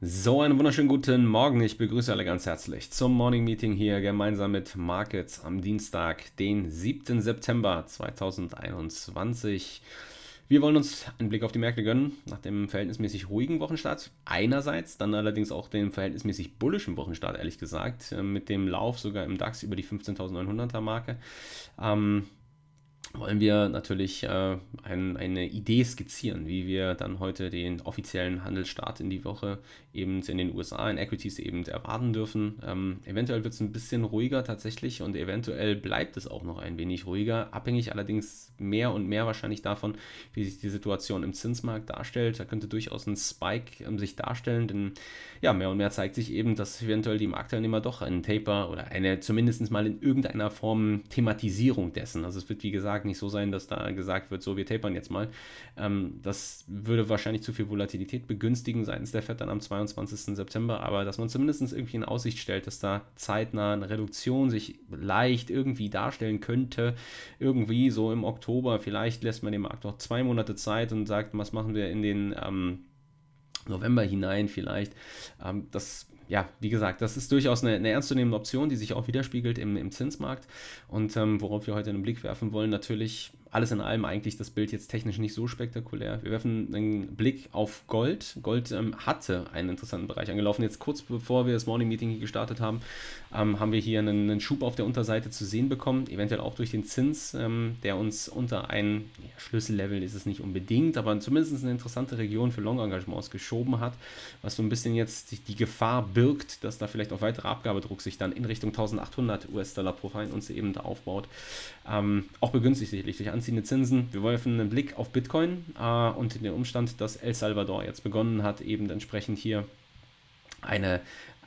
So, einen wunderschönen guten Morgen. Ich begrüße alle ganz herzlich zum Morning Meeting hier gemeinsam mit Markets am Dienstag, den 7. September 2021. Wir wollen uns einen Blick auf die Märkte gönnen, nach dem verhältnismäßig ruhigen Wochenstart einerseits, dann allerdings auch den verhältnismäßig bullischen Wochenstart, ehrlich gesagt, mit dem Lauf sogar im DAX über die 15.900er Marke. Wollen wir natürlich eine Idee skizzieren, wie wir dann heute den offiziellen Handelsstart in die Woche eben in den USA, in Equities eben erwarten dürfen. Eventuell wird es ein bisschen ruhiger tatsächlich und eventuell bleibt es auch noch ein wenig ruhiger, abhängig allerdings mehr und mehr wahrscheinlich davon, wie sich die Situation im Zinsmarkt darstellt. Da könnte durchaus ein Spike sich darstellen, denn ja, mehr und mehr zeigt sich eben, dass eventuell die Marktteilnehmer doch einen Taper oder eine zumindest mal in irgendeiner Form Thematisierung dessen. Also es wird wie gesagt nicht so sein, dass da gesagt wird, so wir tapern jetzt mal. Das würde wahrscheinlich zu viel Volatilität begünstigen seitens der FED dann am 22. September, aber dass man zumindest irgendwie in Aussicht stellt, dass da zeitnah eine Reduktion sich leicht irgendwie darstellen könnte, irgendwie so im Oktober, vielleicht lässt man dem Markt noch 2 Monate Zeit und sagt, was machen wir in den November hinein vielleicht. Das, ja, wie gesagt, das ist durchaus eine ernstzunehmende Option, die sich auch widerspiegelt im Zinsmarkt. Und worauf wir heute einen Blick werfen wollen, natürlich alles in allem eigentlich das Bild jetzt technisch nicht so spektakulär. Wir werfen einen Blick auf Gold. Gold hatte einen interessanten Bereich angelaufen. Jetzt kurz bevor wir das Morning Meeting hier gestartet haben, haben wir hier einen Schub auf der Unterseite zu sehen bekommen, eventuell auch durch den Zins, der uns unter ein Schlüssellevel ist es nicht unbedingt, aber zumindest eine interessante Region für Long-Engagements geschoben hat, was so ein bisschen jetzt die Gefahr birgt, dass da vielleicht auch weiterer Abgabedruck sich dann in Richtung 1800 US-Dollar pro Feinunze eben da aufbaut. Auch begünstigt sicherlich durch anziehende Zinsen. Wir werfen einen Blick auf Bitcoin und den Umstand, dass El Salvador jetzt begonnen hat, eben entsprechend hier eine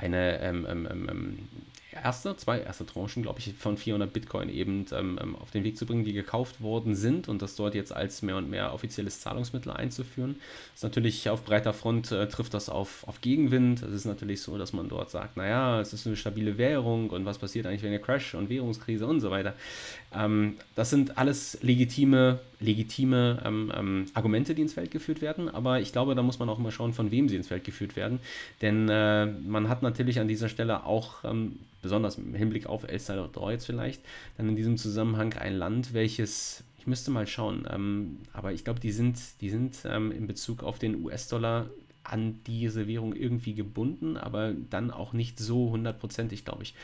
zwei erste Tranchen, glaube ich, von 400 Bitcoin eben auf den Weg zu bringen, die gekauft worden sind und das dort jetzt als mehr und mehr offizielles Zahlungsmittel einzuführen. Das ist natürlich auf breiter Front, trifft das auf Gegenwind. Es ist natürlich so, dass man dort sagt, naja, es ist eine stabile Währung und was passiert eigentlich, wenn der Crash und Währungskrise und so weiter. Das sind alles legitime Argumente, die ins Feld geführt werden, aber ich glaube, da muss man auch mal schauen, von wem sie ins Feld geführt werden, denn man hat natürlich an dieser Stelle auch besonders im Hinblick auf El Salvador jetzt vielleicht, dann in diesem Zusammenhang ein Land, welches, ich müsste mal schauen, aber ich glaube, die sind in Bezug auf den US-Dollar an diese Währung irgendwie gebunden, aber dann auch nicht so hundertprozentig, glaube ich.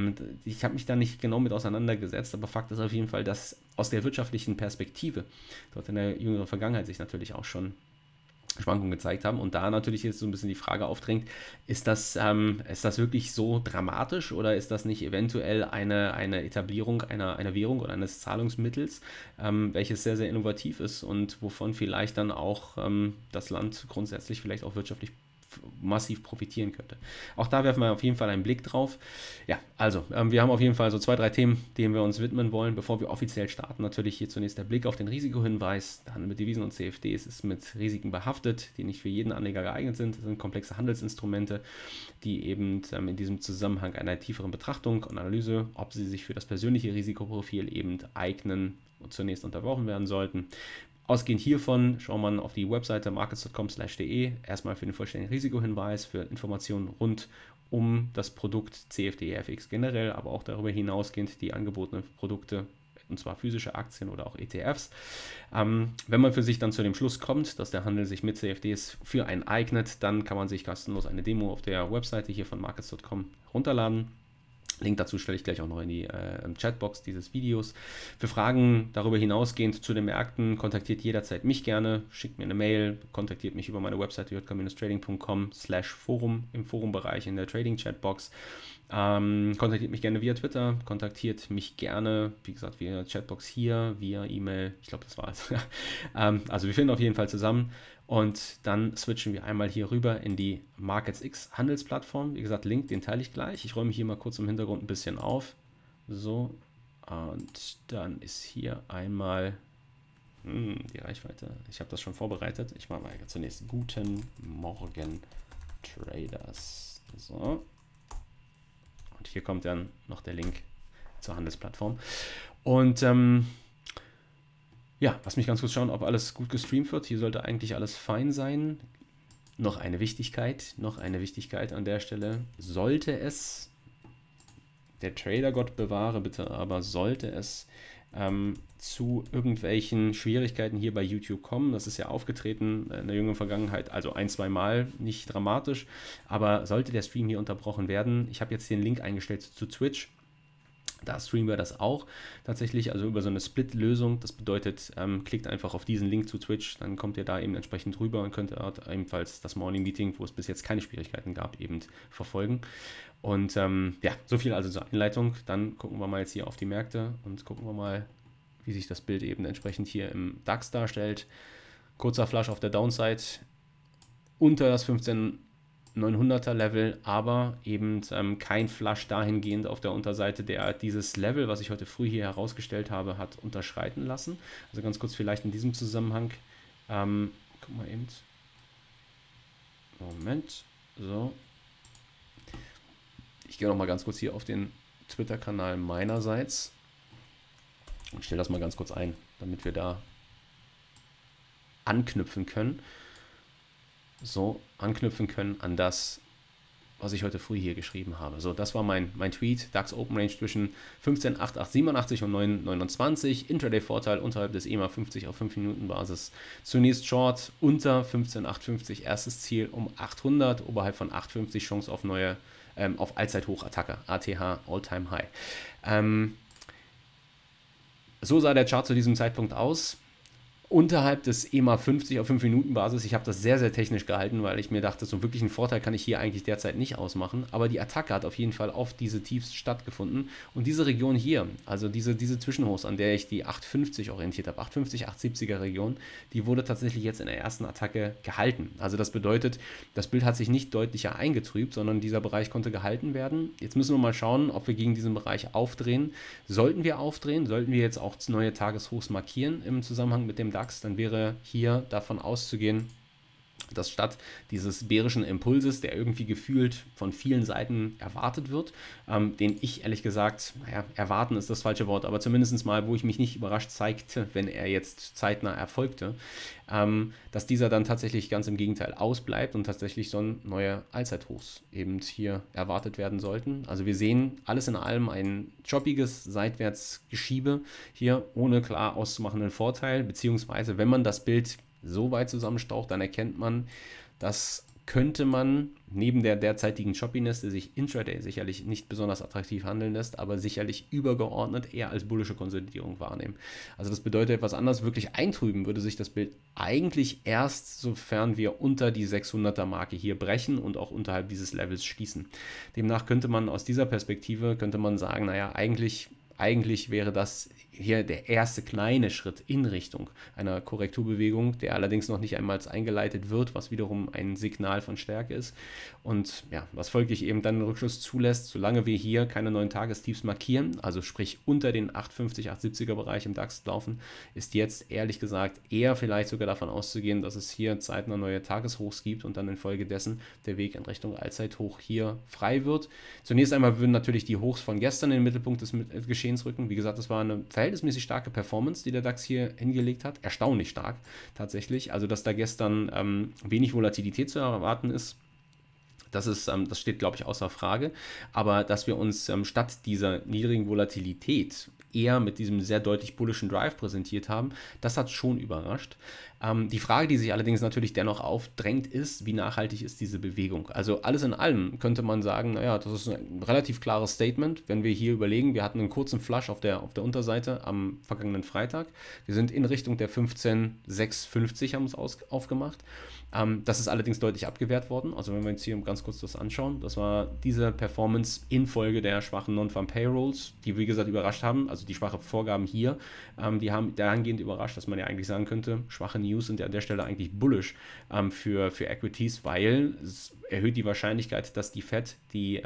Ich habe mich da nicht genau mit auseinandergesetzt, aber Fakt ist auf jeden Fall, dass aus der wirtschaftlichen Perspektive dort in der jüngeren Vergangenheit sich natürlich auch schon Schwankungen gezeigt haben und da natürlich jetzt so ein bisschen die Frage aufdrängt, ist das wirklich so dramatisch oder ist das nicht eventuell eine Etablierung einer Währung oder eines Zahlungsmittels, welches sehr, sehr innovativ ist und wovon vielleicht dann auch das Land grundsätzlich vielleicht auch wirtschaftlich massiv profitieren könnte. Auch da werfen wir auf jeden Fall einen Blick drauf. Ja, also wir haben auf jeden Fall so 2, 3 Themen, denen wir uns widmen wollen. Bevor wir offiziell starten, natürlich hier zunächst der Blick auf den Risikohinweis. Der Handel mit Devisen und CFDs ist mit Risiken behaftet, die nicht für jeden Anleger geeignet sind. Das sind komplexe Handelsinstrumente, die eben in diesem Zusammenhang einer tieferen Betrachtung und Analyse, ob sie sich für das persönliche Risikoprofil eben eignen und zunächst unterworfen werden sollten. Ausgehend hiervon schaut man auf die Webseite markets.com/de, erstmal für den vollständigen Risikohinweis, für Informationen rund um das Produkt CFD-FX generell, aber auch darüber hinausgehend die angebotenen Produkte, und zwar physische Aktien oder auch ETFs. Wenn man für sich dann zu dem Schluss kommt, dass der Handel sich mit CFDs für einen eignet, dann kann man sich kostenlos eine Demo auf der Webseite hier von markets.com runterladen. Link dazu stelle ich gleich auch noch in die Chatbox dieses Videos. Für Fragen darüber hinausgehend zu den Märkten, kontaktiert jederzeit mich gerne, schickt mir eine Mail, kontaktiert mich über meine Webseite jk-trading.com/forum im Forumbereich in der Trading-Chatbox. Kontaktiert mich gerne via Twitter, kontaktiert mich gerne, wie gesagt, via Chatbox hier, via E-Mail, ich glaube, das war's. Also wir finden auf jeden Fall zusammen und dann switchen wir einmal hier rüber in die MarketsX Handelsplattform. Wie gesagt, Link, den teile ich gleich. Ich räume hier mal kurz im Hintergrund ein bisschen auf. So, und dann ist hier einmal die Reichweite. Ich habe das schon vorbereitet. Ich mache mal zunächst Guten Morgen Traders. So. Und hier kommt dann noch der Link zur Handelsplattform. Und ja, lass mich ganz kurz schauen, ob alles gut gestreamt wird. Hier sollte eigentlich alles fein sein. noch eine Wichtigkeit an der Stelle. Sollte es, der Trader-Gott bewahre bitte, aber sollte es zu irgendwelchen Schwierigkeiten hier bei YouTube kommen, das ist ja aufgetreten in der jüngeren Vergangenheit, also ein, zwei Mal, nicht dramatisch, aber sollte der Stream hier unterbrochen werden, ich habe jetzt den Link eingestellt zu Twitch. Da streamen wir das auch tatsächlich, also über so eine Split-Lösung. Das bedeutet, klickt einfach auf diesen Link zu Twitch, dann kommt ihr da eben entsprechend rüber und könnt dort ebenfalls das Morning Meeting, wo es bis jetzt keine Schwierigkeiten gab, eben verfolgen. Und ja, so viel also zur Einleitung. Dann gucken wir mal jetzt hier auf die Märkte und gucken wir mal, wie sich das Bild eben entsprechend hier im DAX darstellt. Kurzer Flash auf der Downside unter das 15900er Level, aber eben kein Flush dahingehend auf der Unterseite, der dieses Level, was ich heute früh hier herausgestellt habe, hat unterschreiten lassen. Also ganz kurz vielleicht in diesem Zusammenhang. Guck mal eben. Moment. So. Ich gehe noch mal ganz kurz hier auf den Twitter-Kanal meinerseits und stelle das mal ganz kurz ein, damit wir da anknüpfen können. So anknüpfen können an das, was ich heute früh hier geschrieben habe. So, das war mein Tweet. DAX Open Range zwischen 15,8887 und 9,29. Intraday-Vorteil unterhalb des EMA 50 auf 5-Minuten-Basis. Zunächst Short unter 15,850. Erstes Ziel um 800. Oberhalb von 850 Chance auf neue, auf Allzeithoch-Attacke. ATH All-Time High. So sah der Chart zu diesem Zeitpunkt aus. Unterhalb des EMA 50 auf 5-Minuten-Basis. Ich habe das sehr, sehr technisch gehalten, weil ich mir dachte, so wirklich einen Vorteil kann ich hier eigentlich derzeit nicht ausmachen. Aber die Attacke hat auf jeden Fall auf diese Tiefs stattgefunden. Und diese Region hier, also diese Zwischenhochs, an der ich die 850 orientiert habe, 850, 870er Region, die wurde tatsächlich jetzt in der ersten Attacke gehalten. Also das bedeutet, das Bild hat sich nicht deutlicher eingetrübt, sondern dieser Bereich konnte gehalten werden. Jetzt müssen wir mal schauen, ob wir gegen diesen Bereich aufdrehen. Sollten wir aufdrehen, sollten wir jetzt auch neue Tageshochs markieren im Zusammenhang mit dem DAX, dann wäre hier davon auszugehen, dass statt dieses bärischen Impulses, der irgendwie gefühlt von vielen Seiten erwartet wird, den ich ehrlich gesagt, naja, erwarten ist das falsche Wort, aber zumindest mal, wo ich mich nicht überrascht zeigte, wenn er jetzt zeitnah erfolgte, dass dieser dann tatsächlich ganz im Gegenteil ausbleibt und tatsächlich so neue Allzeithochs eben hier erwartet werden sollten. Also wir sehen alles in allem ein choppiges Seitwärtsgeschiebe hier ohne klar auszumachenden Vorteil, beziehungsweise wenn man das Bild so weit zusammenstaucht, dann erkennt man, das könnte man neben der derzeitigen Choppiness, die sich intraday sicherlich nicht besonders attraktiv handeln lässt, aber sicherlich übergeordnet eher als bullische Konsolidierung wahrnehmen. Also das bedeutet etwas anderes, wirklich eintrüben würde sich das Bild eigentlich erst, sofern wir unter die 600er Marke hier brechen und auch unterhalb dieses Levels schließen. Demnach könnte man aus dieser Perspektive, könnte man sagen, naja, eigentlich wäre das hier der erste kleine Schritt in Richtung einer Korrekturbewegung, der allerdings noch nicht einmal eingeleitet wird, was wiederum ein Signal von Stärke ist. Und ja, was folglich eben dann den Rückschluss zulässt, solange wir hier keine neuen Tagestiefs markieren, also sprich unter den 850, 870er Bereich im DAX laufen, ist jetzt ehrlich gesagt eher vielleicht sogar davon auszugehen, dass es hier zeitnah neue Tageshochs gibt und dann infolgedessen der Weg in Richtung Allzeithoch hier frei wird. Zunächst einmal würden natürlich die Hochs von gestern in den Mittelpunkt des Geschehens rücken. Wie gesagt, das war eine verhältnismäßig starke Performance, die der DAX hier hingelegt hat. Erstaunlich stark tatsächlich. Also, dass da gestern wenig Volatilität zu erwarten ist, das steht, glaube ich, außer Frage. Aber dass wir uns statt dieser niedrigen Volatilität eher mit diesem sehr deutlich bullischen Drive präsentiert haben, das hat schon überrascht. Die Frage, die sich allerdings natürlich dennoch aufdrängt, ist, wie nachhaltig ist diese Bewegung? Also alles in allem könnte man sagen, naja, das ist ein relativ klares Statement, wenn wir hier überlegen, wir hatten einen kurzen Flush auf der Unterseite am vergangenen Freitag. Wir sind in Richtung der 15,650 haben uns aufgemacht. Das ist allerdings deutlich abgewehrt worden. Also wenn wir uns hier ganz kurz das anschauen, das war diese Performance infolge der schwachen Non-Farm Payrolls, die wie gesagt überrascht haben, also die schwache Vorgaben hier, die haben dahingehend überrascht, dass man ja eigentlich sagen könnte, schwache News sind ja an der Stelle eigentlich bullish für Equities, weil es erhöht die Wahrscheinlichkeit, dass die Fed die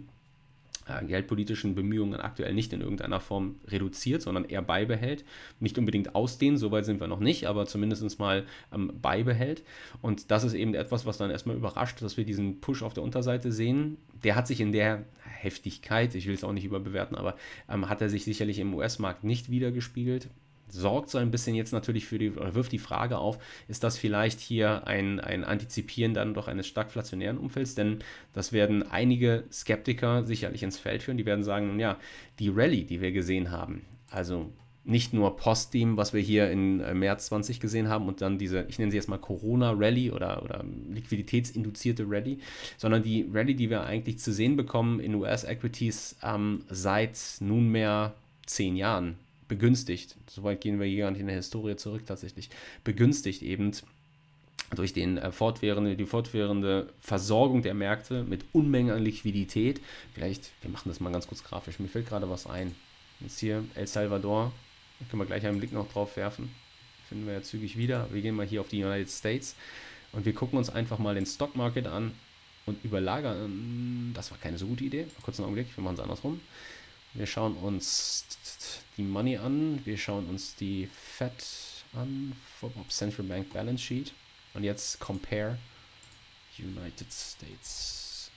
geldpolitischen Bemühungen aktuell nicht in irgendeiner Form reduziert, sondern eher beibehält. Nicht unbedingt ausdehnen, so weit sind wir noch nicht, aber zumindest mal beibehält. Und das ist eben etwas, was dann erstmal überrascht, dass wir diesen Push auf der Unterseite sehen. Der hat sich in der Heftigkeit, ich will es auch nicht überbewerten, aber hat er sich sicherlich im US-Markt nicht wiedergespiegelt. sorgt so ein bisschen jetzt natürlich oder wirft die Frage auf, ist das vielleicht hier ein Antizipieren dann doch eines stagflationären Umfelds? Denn das werden einige Skeptiker sicherlich ins Feld führen. Die werden sagen, nun ja, die Rallye, die wir gesehen haben, also nicht nur Post-Team, was wir hier in März 20 gesehen haben und dann diese, ich nenne sie jetzt mal Corona-Rallye oder liquiditätsinduzierte Rallye, sondern die Rallye, die wir eigentlich zu sehen bekommen in US-Equities seit nunmehr 10 Jahren, begünstigt, soweit gehen wir hier gar nicht in der Historie zurück tatsächlich, begünstigt eben durch die fortwährende Versorgung der Märkte mit Unmengen an Liquidität. Vielleicht, wir machen das mal ganz kurz grafisch, mir fällt gerade was ein. Jetzt hier El Salvador, da können wir gleich einen Blick noch drauf werfen. Finden wir ja zügig wieder. Wir gehen mal hier auf die United States und wir gucken uns einfach mal den Stock Market an und überlagern. Das war keine so gute Idee. Kurz einen Augenblick, wir machen es andersrum. Wir schauen uns die Money an, wir schauen uns die Fed an, Central Bank Balance Sheet und jetzt Compare United States.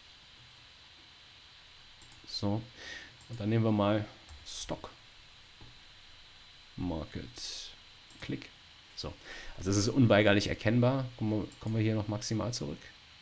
So, und dann nehmen wir mal Stock Market. Klick. So, also es ist unweigerlich erkennbar. Kommen wir hier noch maximal zurück.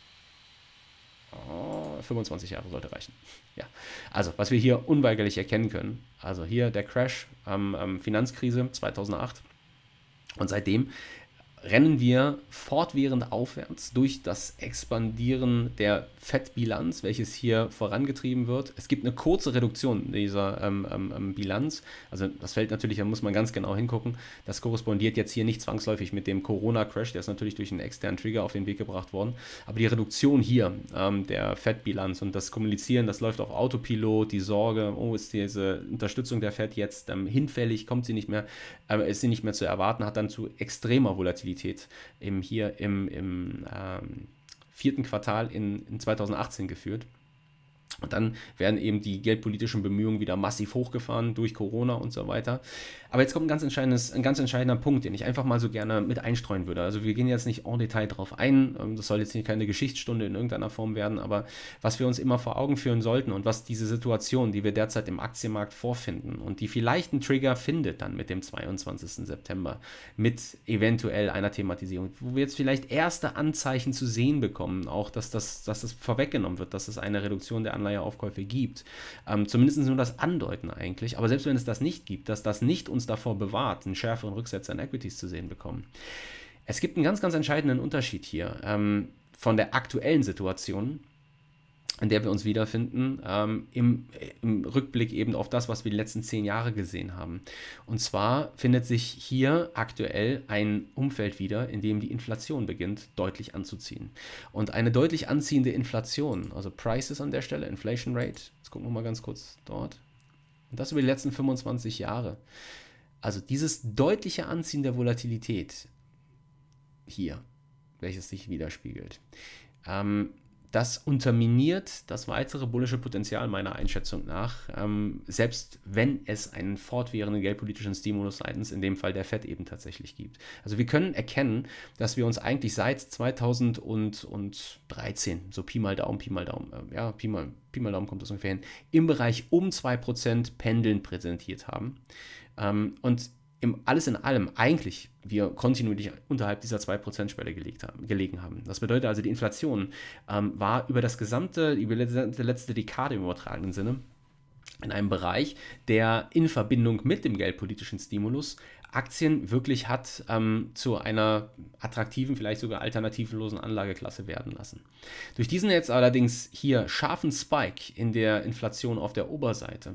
25 Jahre sollte reichen. Ja, also was wir hier unweigerlich erkennen können, also hier der Crash, Finanzkrise 2008 und seitdem rennen wir fortwährend aufwärts durch das Expandieren der Fettbilanz, welches hier vorangetrieben wird. Es gibt eine kurze Reduktion dieser Bilanz. Also das fällt natürlich, da muss man ganz genau hingucken. Das korrespondiert jetzt hier nicht zwangsläufig mit dem Corona-Crash, der ist natürlich durch einen externen Trigger auf den Weg gebracht worden. Aber die Reduktion hier der Fettbilanz und das Kommunizieren, das läuft auf Autopilot, die Sorge, oh, ist diese Unterstützung der Fed jetzt hinfällig, ist sie nicht mehr zu erwarten, hat dann zu extremer Volatilität im 4. Quartal in 2018 geführt. Und dann werden eben die geldpolitischen Bemühungen wieder massiv hochgefahren durch Corona und so weiter. Aber jetzt kommt ein ganz entscheidender Punkt, den ich einfach mal so gerne mit einstreuen würde. Also wir gehen jetzt nicht en Detail drauf ein, das soll jetzt nicht keine Geschichtsstunde in irgendeiner Form werden, aber was wir uns immer vor Augen führen sollten und was diese Situation, die wir derzeit im Aktienmarkt vorfinden und die vielleicht einen Trigger findet dann mit dem 22. September, mit eventuell einer Thematisierung, wo wir jetzt vielleicht erste Anzeichen zu sehen bekommen, auch dass das vorweggenommen wird, dass es eine Reduktion der Anleiheaufkäufe gibt. Zumindest nur das Andeuten eigentlich, aber selbst wenn es das nicht gibt, dass das nicht uns davor bewahrt, einen schärferen Rücksetzer in Equities zu sehen bekommen. Es gibt einen ganz, ganz entscheidenden Unterschied hier von der aktuellen Situation, in der wir uns wiederfinden, im Rückblick eben auf das, was wir die letzten 10 Jahre gesehen haben. Und zwar findet sich hier aktuell ein Umfeld wieder, in dem die Inflation beginnt, deutlich anzuziehen. Und eine deutlich anziehende Inflation, also Prices an der Stelle, Inflation Rate, jetzt gucken wir mal ganz kurz dort, und das über die letzten 25 Jahre. Also dieses deutliche Anziehen der Volatilität hier, welches sich widerspiegelt, das unterminiert das weitere bullische Potenzial meiner Einschätzung nach, selbst wenn es einen fortwährenden geldpolitischen Stimulus seitens, in dem Fall der Fed eben tatsächlich gibt. Also wir können erkennen, dass wir uns eigentlich seit 2013, so Pi mal Daumen, Pi mal Daumen kommt das ungefähr hin, im Bereich um 2% pendeln präsentiert haben. Und alles in allem eigentlich wir kontinuierlich unterhalb dieser 2%-Schwelle gelegen haben. Das bedeutet also, die Inflation war über die letzte Dekade im übertragenen Sinne in einem Bereich, der in Verbindung mit dem geldpolitischen Stimulus Aktien wirklich hat zu einer attraktiven, vielleicht sogar alternativlosen Anlageklasse werden lassen. Durch diesen jetzt allerdings hier scharfen Spike in der Inflation auf der Oberseite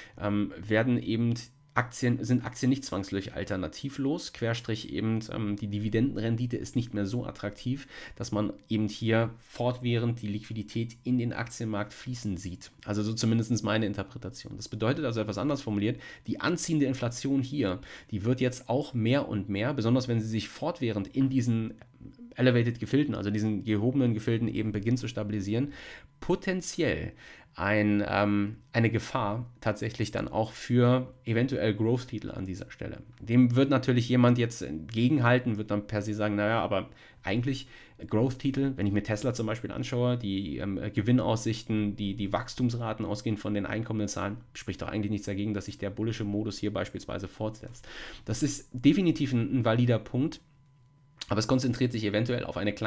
sind Aktien nicht zwangsläufig alternativlos, Querstrich eben die Dividendenrendite ist nicht mehr so attraktiv, dass man eben hier fortwährend die Liquidität in den Aktienmarkt fließen sieht. Also so zumindest meine Interpretation. Das bedeutet also etwas anders formuliert, die anziehende Inflation hier, die wird jetzt auch mehr und mehr, besonders wenn sie sich fortwährend in diesen Elevated Gefilden, also diesen gehobenen Gefilden eben beginnt zu stabilisieren, potenziell eine Gefahr tatsächlich dann auch für eventuell Growth-Titel an dieser Stelle. Dem wird natürlich jemand jetzt entgegenhalten, wird dann per se sagen, naja, aber eigentlich Growth-Titel, wenn ich mir Tesla zum Beispiel anschaue, die Gewinnaussichten, die Wachstumsraten ausgehend von den einkommenden Zahlen, spricht doch eigentlich nichts dagegen, dass sich der bullische Modus hier beispielsweise fortsetzt. Das ist definitiv ein valider Punkt. Aber es konzentriert sich eventuell auf einen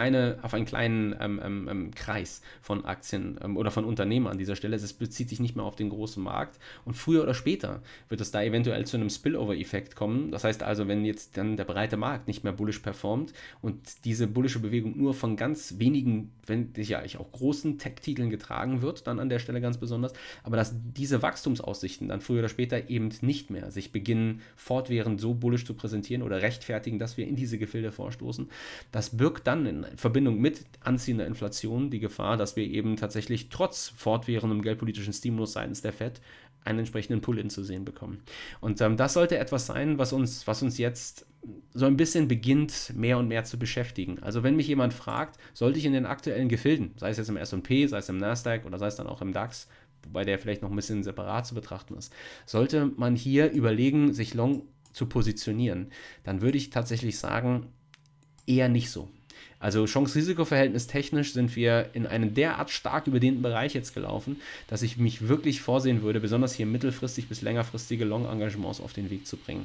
kleinen Kreis von Aktien oder von Unternehmen an dieser Stelle. Es bezieht sich nicht mehr auf den großen Markt. Und früher oder später wird es da eventuell zu einem Spillover-Effekt kommen. Das heißt also, wenn jetzt dann der breite Markt nicht mehr bullisch performt und diese bullische Bewegung nur von ganz wenigen, wenn ja auch großen Tech-Titeln getragen wird, dann an der Stelle ganz besonders, aber dass diese Wachstumsaussichten dann früher oder später eben nicht mehr sich beginnen, fortwährend so bullisch zu präsentieren oder rechtfertigen, dass wir in diese Gefilde vorstoßen. Das birgt dann in Verbindung mit anziehender Inflation die Gefahr, dass wir eben tatsächlich trotz fortwährendem geldpolitischen Stimulus seitens der Fed einen entsprechenden Pull-in zu sehen bekommen. Und das sollte etwas sein, was uns jetzt so ein bisschen beginnt, mehr und mehr zu beschäftigen. Also wenn mich jemand fragt, sollte ich in den aktuellen Gefilden, sei es jetzt im S&P, sei es im Nasdaq oder sei es dann auch im DAX, wobei der vielleicht noch ein bisschen separat zu betrachten ist, sollte man hier überlegen, sich long zu positionieren, dann würde ich tatsächlich sagen, eher nicht so. Also Chance-Risiko-Verhältnis technisch sind wir in einen derart stark überdehnten Bereich jetzt gelaufen, dass ich mich wirklich vorsehen würde, besonders hier mittelfristig bis längerfristige Long-Engagements auf den Weg zu bringen.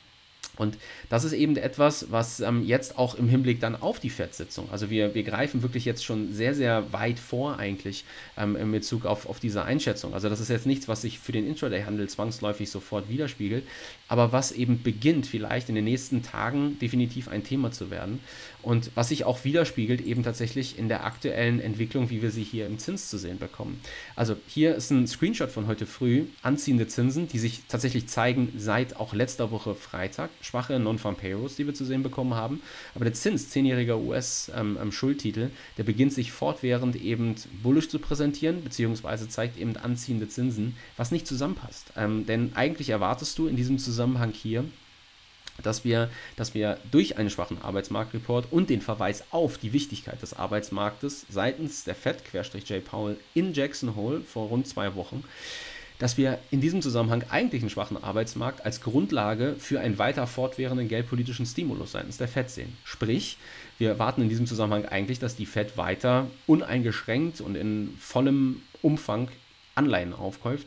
Und das ist eben etwas, was jetzt auch im Hinblick dann auf die FED-Sitzung, also wir greifen wirklich jetzt schon sehr, sehr weit vor eigentlich in Bezug auf diese Einschätzung. Also das ist jetzt nichts, was sich für den Intraday-Handel zwangsläufig sofort widerspiegelt, aber was eben beginnt vielleicht in den nächsten Tagen definitiv ein Thema zu werden und was sich auch widerspiegelt eben tatsächlich in der aktuellen Entwicklung, wie wir sie hier im Zins zu sehen bekommen. Also hier ist ein Screenshot von heute früh, anziehende Zinsen, die sich tatsächlich zeigen seit auch letzter Woche Freitag. Schwache Non-Farm Payrolls, die wir zu sehen bekommen haben. Aber der Zins, 10-jähriger US-Schuldtitel, der beginnt sich fortwährend eben bullisch zu präsentieren, beziehungsweise zeigt eben anziehende Zinsen, was nicht zusammenpasst. Denn eigentlich erwartest du in diesem Zusammenhang hier, dass wir durch einen schwachen Arbeitsmarktreport und den Verweis auf die Wichtigkeit des Arbeitsmarktes seitens der Fed, J. Powell, in Jackson Hole vor rund 2 Wochen, dass wir in diesem Zusammenhang eigentlich einen schwachen Arbeitsmarkt als Grundlage für einen weiter fortwährenden geldpolitischen Stimulus seitens der Fed sehen. Sprich, wir erwarten in diesem Zusammenhang eigentlich, dass die Fed weiter uneingeschränkt und in vollem Umfang Anleihen aufkauft,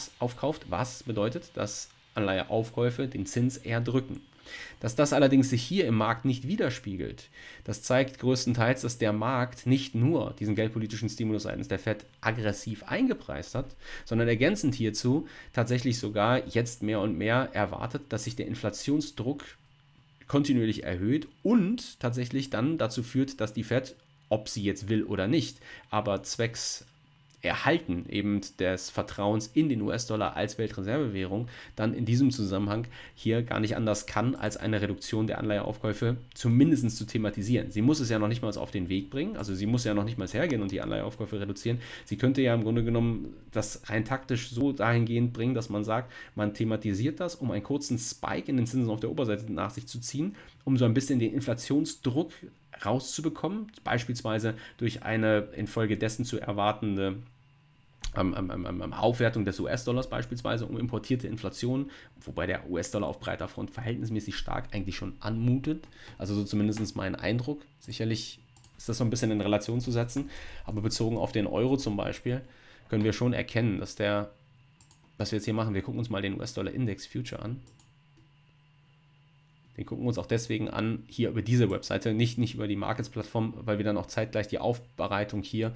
was bedeutet, dass Anleiheaufkäufe den Zins eher drücken. Dass das allerdings sich hier im Markt nicht widerspiegelt, das zeigt größtenteils, dass der Markt nicht nur diesen geldpolitischen Stimulus seitens der Fed aggressiv eingepreist hat, sondern ergänzend hierzu tatsächlich sogar jetzt mehr und mehr erwartet, dass sich der Inflationsdruck kontinuierlich erhöht und tatsächlich dann dazu führt, dass die Fed, ob sie jetzt will oder nicht, aber zwecks Erhalten eben des Vertrauens in den US-Dollar als Weltreservewährung dann in diesem Zusammenhang hier gar nicht anders kann, als eine Reduktion der Anleiheaufkäufe zumindest zu thematisieren. Sie muss es ja noch nicht mal auf den Weg bringen, also sie muss ja noch nicht mal hergehen und die Anleiheaufkäufe reduzieren. Sie könnte ja im Grunde genommen das rein taktisch so dahingehend bringen, dass man sagt, man thematisiert das, um einen kurzen Spike in den Zinsen auf der Oberseite nach sich zu ziehen, um so ein bisschen den Inflationsdruck rauszubekommen, beispielsweise durch eine infolgedessen zu erwartende Aufwertung des US-Dollars beispielsweise, um importierte Inflation, wobei der US-Dollar auf breiter Front verhältnismäßig stark eigentlich schon anmutet, also so zumindest mein Eindruck. Sicherlich ist das so ein bisschen in Relation zu setzen, aber bezogen auf den Euro zum Beispiel, können wir schon erkennen, dass was wir jetzt hier machen, wir gucken uns mal den US-Dollar-Index Future an. Den gucken wir uns auch deswegen an, hier über diese Webseite, nicht über die Markets-Plattform, weil wir dann auch zeitgleich die Aufbereitung hier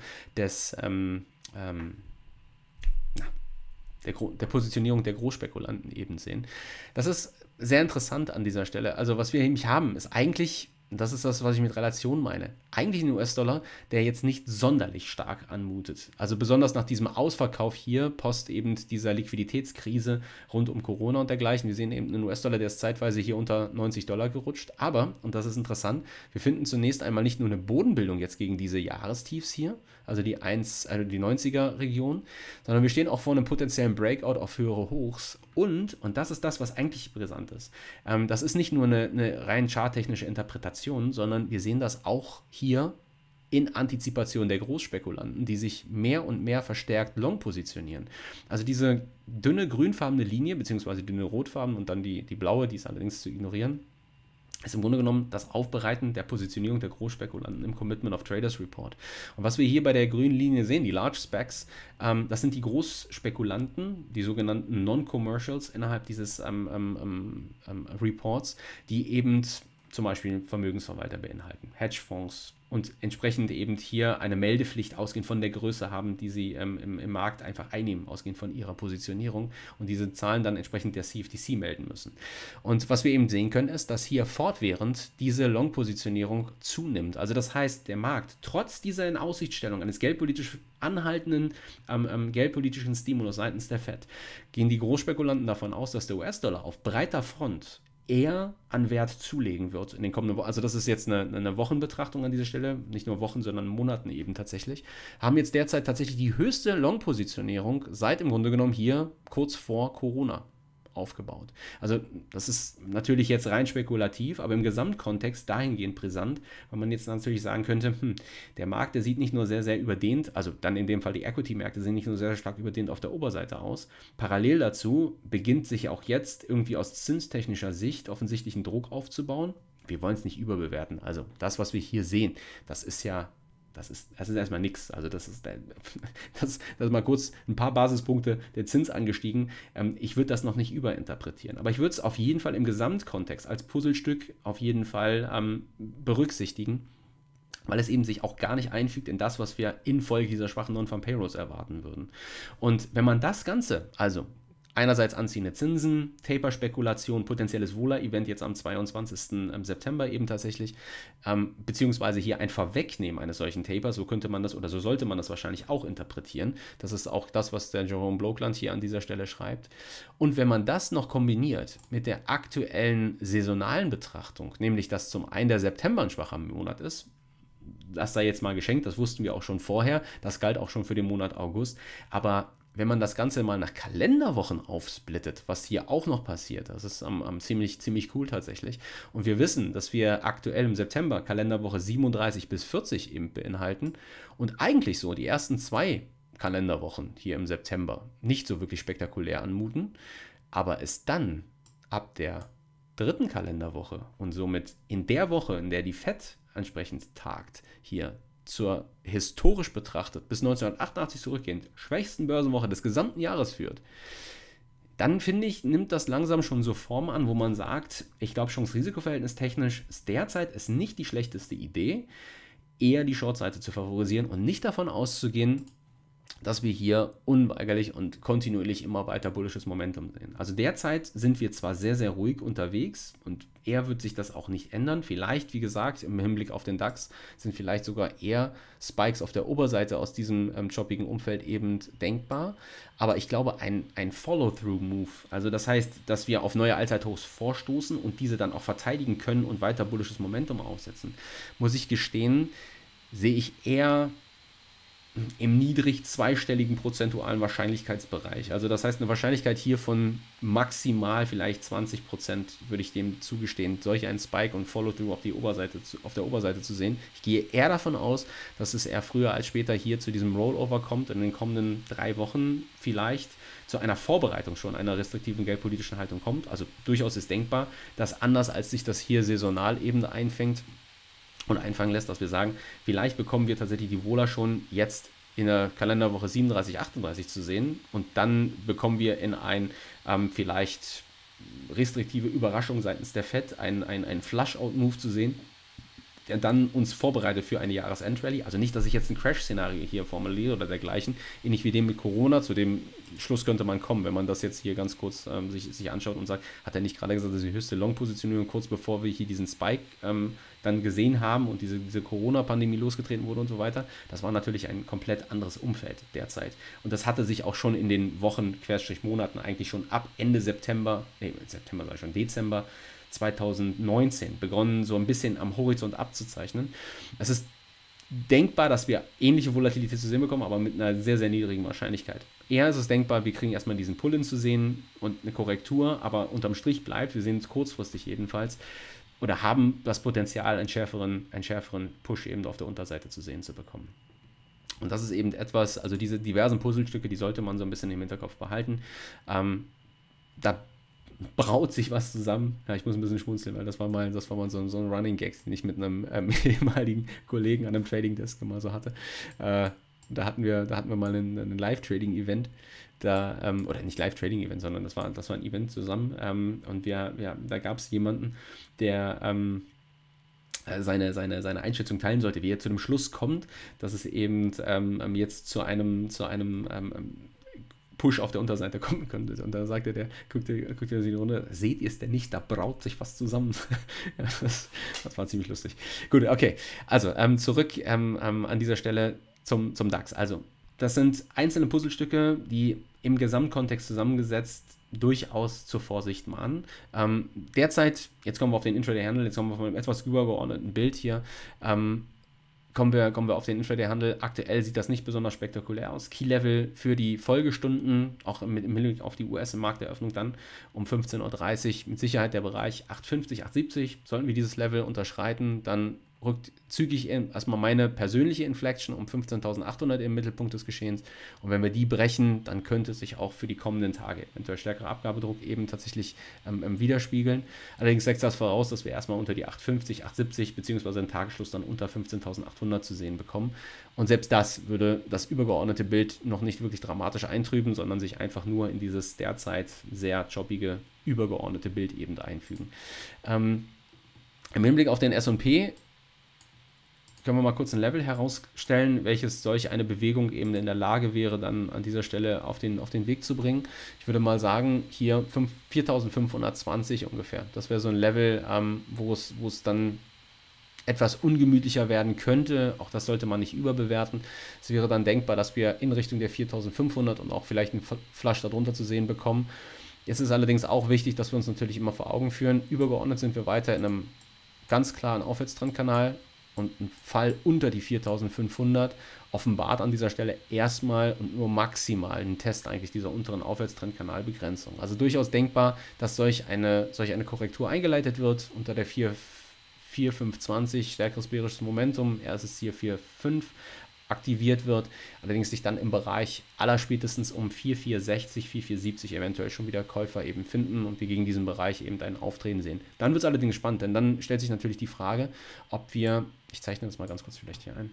der Positionierung der Großspekulanten eben sehen. Das ist sehr interessant an dieser Stelle. Also was wir nämlich haben, ist eigentlich, und das ist das, was ich mit Relation meine, eigentlich ein US-Dollar, der jetzt nicht sonderlich stark anmutet. Also besonders nach diesem Ausverkauf hier, post eben dieser Liquiditätskrise rund um Corona und dergleichen. Wir sehen eben einen US-Dollar, der ist zeitweise hier unter $90 gerutscht. Aber, und das ist interessant, wir finden zunächst einmal nicht nur eine Bodenbildung jetzt gegen diese Jahrestiefs hier, also die 90er-Region, sondern wir stehen auch vor einem potenziellen Breakout auf höhere Hochs. Und das ist das, was eigentlich brisant ist, das ist nicht nur eine rein charttechnische Interpretation, sondern wir sehen das auch hier in Antizipation der Großspekulanten, die sich mehr und mehr verstärkt long positionieren. Also diese dünne grünfarbene Linie, beziehungsweise dünne rotfarben und dann die blaue, die ist allerdings zu ignorieren, ist im Grunde genommen das Aufbereiten der Positionierung der Großspekulanten im Commitment of Traders Report. Und was wir hier bei der grünen Linie sehen, die Large Specs, das sind die Großspekulanten, die sogenannten Non-Commercials innerhalb dieses Reports, die eben zum Beispiel Vermögensverwalter beinhalten, Hedgefonds und entsprechend eben hier eine Meldepflicht ausgehend von der Größe haben, die sie im Markt einfach einnehmen, ausgehend von ihrer Positionierung und diese Zahlen dann entsprechend der CFTC melden müssen. Und was wir eben sehen können, ist, dass hier fortwährend diese Long-Positionierung zunimmt. Also das heißt, der Markt trotz dieser Inaussichtstellung eines geldpolitisch anhaltenden geldpolitischen Stimulus seitens der Fed, gehen die Großspekulanten davon aus, dass der US-Dollar auf breiter Front eher an Wert zulegen wird in den kommenden Wochen. Also das ist jetzt eine Wochenbetrachtung an dieser Stelle, nicht nur Wochen, sondern Monaten eben tatsächlich. Haben jetzt derzeit tatsächlich die höchste Long-Positionierung seit im Grunde genommen hier kurz vor Corona aufgebaut. Also das ist natürlich jetzt rein spekulativ, aber im Gesamtkontext dahingehend brisant, weil man jetzt natürlich sagen könnte, der Markt, der sieht nicht nur sehr, sehr überdehnt, also dann in dem Fall die Equity-Märkte sehen nicht nur sehr, sehr stark überdehnt auf der Oberseite aus. Parallel dazu beginnt sich auch jetzt irgendwie aus zinstechnischer Sicht offensichtlich ein Druck aufzubauen. Wir wollen es nicht überbewerten. Also das, was wir hier sehen, das ist erstmal nichts. Also das ist mal kurz ein paar Basispunkte der Zins angestiegen. Ich würde das noch nicht überinterpretieren. Aber ich würde es auf jeden Fall im Gesamtkontext als Puzzlestück auf jeden Fall berücksichtigen, weil es eben sich auch gar nicht einfügt in das, was wir infolge dieser schwachen Non-Farm Payrolls erwarten würden. Und wenn man das Ganze, also einerseits anziehende Zinsen, Taper-Spekulation, potenzielles Wohler-Event jetzt am 22. September eben tatsächlich, beziehungsweise hier ein Vorwegnehmen eines solchen Tapers, so könnte man das oder so sollte man das wahrscheinlich auch interpretieren. Das ist auch das, was der Jerome Blokland hier an dieser Stelle schreibt. Und wenn man das noch kombiniert mit der aktuellen saisonalen Betrachtung, nämlich dass zum einen der September ein schwacher Monat ist, das sei jetzt mal geschenkt, das wussten wir auch schon vorher, das galt auch schon für den Monat August, aber wenn man das Ganze mal nach Kalenderwochen aufsplittet, was hier auch noch passiert, das ist ziemlich cool tatsächlich. Und wir wissen, dass wir aktuell im September Kalenderwoche 37 bis 40 eben beinhalten und eigentlich so die ersten 2 Kalenderwochen hier im September nicht so wirklich spektakulär anmuten, aber es dann ab der 3. Kalenderwoche und somit in der Woche, in der die Fed entsprechend tagt, hier zur historisch betrachtet bis 1988 zurückgehend schwächsten Börsenwoche des gesamten Jahres führt, dann finde ich, nimmt das langsam schon so Form an, wo man sagt, ich glaube, Chance-Risiko-Verhältnis technisch ist derzeit nicht die schlechteste Idee, eher die Short-Seite zu favorisieren und nicht davon auszugehen, dass wir hier unweigerlich und kontinuierlich immer weiter bullisches Momentum sehen. Also derzeit sind wir zwar sehr, sehr ruhig unterwegs und eher wird sich das auch nicht ändern. Vielleicht, wie gesagt, im Hinblick auf den DAX sind vielleicht sogar eher Spikes auf der Oberseite aus diesem choppigen Umfeld eben denkbar. Aber ich glaube, ein Follow-through-Move, also das heißt, dass wir auf neue Allzeithochs vorstoßen und diese dann auch verteidigen können und weiter bullisches Momentum aufsetzen, muss ich gestehen, sehe ich eher im niedrig zweistelligen prozentualen Wahrscheinlichkeitsbereich. Also das heißt, eine Wahrscheinlichkeit hier von maximal vielleicht 20% würde ich dem zugestehen, solch einen Spike und Follow-through auf der Oberseite zu sehen. Ich gehe eher davon aus, dass es eher früher als später hier zu diesem Rollover kommt, in den kommenden 3 Wochen vielleicht zu einer Vorbereitung schon einer restriktiven geldpolitischen Haltung kommt. Also durchaus ist denkbar, dass anders als sich das hier saisonal eben einfängt, und einfangen lässt, dass wir sagen, vielleicht bekommen wir tatsächlich die Wohler schon jetzt in der Kalenderwoche 37, 38 zu sehen und dann bekommen wir in ein vielleicht restriktive Überraschung seitens der Fed, ein Flush-Out-Move zu sehen, der dann uns vorbereitet für eine Jahresendrallye. Also nicht, dass ich jetzt ein Crash-Szenario hier formuliere oder dergleichen, ähnlich wie dem mit Corona, zu dem Schluss könnte man kommen, wenn man das jetzt hier ganz kurz sich anschaut und sagt, hat er nicht gerade gesagt, dass die höchste Long-Positionierung kurz bevor wir hier diesen Spike dann gesehen haben und diese Corona-Pandemie losgetreten wurde und so weiter. Das war natürlich ein komplett anderes Umfeld derzeit. Und das hatte sich auch schon in den Wochen, Monaten eigentlich schon ab Ende Dezember 2019 begonnen, so ein bisschen am Horizont abzuzeichnen. Es ist denkbar, dass wir ähnliche Volatilität zu sehen bekommen, aber mit einer sehr, sehr niedrigen Wahrscheinlichkeit. Eher ist es denkbar, wir kriegen erstmal diesen Pull-in zu sehen und eine Korrektur, aber unterm Strich bleibt, wir sehen es kurzfristig jedenfalls, oder haben das Potenzial, einen schärferen Push eben auf der Unterseite zu sehen zu bekommen. Und das ist eben etwas, also diese diversen Puzzlestücke, die sollte man so ein bisschen im Hinterkopf behalten. Da braut sich was zusammen. Ja, ich muss ein bisschen schmunzeln, weil das war mal so ein Running Gag, den ich mit einem ehemaligen Kollegen an einem Trading Desk immer so hatte. Da hatten wir mal ein Live-Trading-Event, oder nicht Live-Trading-Event, sondern das war ein Event zusammen. Und da gab es jemanden, der seine Einschätzung teilen sollte, wie er zu dem Schluss kommt, dass es eben jetzt zu einem Push auf der Unterseite kommen könnte. Und da sagte guckte er sich die Runde, seht ihr es denn nicht, da braut sich was zusammen. Ja, das war ziemlich lustig. Gut, okay. Also, zurück an dieser Stelle zum DAX. Also, das sind einzelne Puzzlestücke, die im Gesamtkontext zusammengesetzt durchaus zur Vorsicht mahnen. Derzeit, jetzt kommen wir auf den Intraday-Handel, jetzt kommen wir von einem etwas übergeordneten Bild hier, kommen wir auf den Intraday-Handel. Aktuell sieht das nicht besonders spektakulär aus. Key-Level für die Folgestunden, auch im Hinblick auf die US-Markteröffnung dann um 15:30 Uhr, mit Sicherheit der Bereich 8,50, 8,70. Sollten wir dieses Level unterschreiten, dann rückt zügig erstmal meine persönliche Inflection um 15.800 im Mittelpunkt des Geschehens. Und wenn wir die brechen, dann könnte es sich auch für die kommenden Tage eventuell stärkerer Abgabedruck eben tatsächlich widerspiegeln. Allerdings setzt das voraus, dass wir erstmal unter die 8,50, 8,70 beziehungsweise den Tagesschluss dann unter 15.800 zu sehen bekommen. Und selbst das würde das übergeordnete Bild noch nicht wirklich dramatisch eintrüben, sondern sich einfach nur in dieses derzeit sehr jobbige übergeordnete Bild eben einfügen. Im Hinblick auf den S&P können wir mal kurz ein Level herausstellen, welches solch eine Bewegung eben in der Lage wäre, dann an dieser Stelle auf den Weg zu bringen. Ich würde mal sagen, hier 4.520 ungefähr. Das wäre so ein Level, wo es dann etwas ungemütlicher werden könnte. Auch das sollte man nicht überbewerten. Es wäre dann denkbar, dass wir in Richtung der 4.500 und auch vielleicht einen Flush darunter zu sehen bekommen. Jetzt ist allerdings auch wichtig, dass wir uns natürlich immer vor Augen führen, übergeordnet sind wir weiter in einem ganz klaren Aufwärtstrendkanal. Und ein Fall unter die 4.500 offenbart an dieser Stelle erstmal und nur maximal einen Test eigentlich dieser unteren Aufwärtstrendkanalbegrenzung. Also durchaus denkbar, dass solch eine Korrektur eingeleitet wird unter der 4.520, stärkeres bärisches Momentum, erstes Ziel 4.5 aktiviert wird, allerdings sich dann im Bereich allerspätestens um 4.460, 4.470 eventuell schon wieder Käufer eben finden und wir gegen diesen Bereich eben ein Auftreten sehen. Dann wird es allerdings spannend, denn dann stellt sich natürlich die Frage, ich zeichne das mal ganz kurz vielleicht hier ein,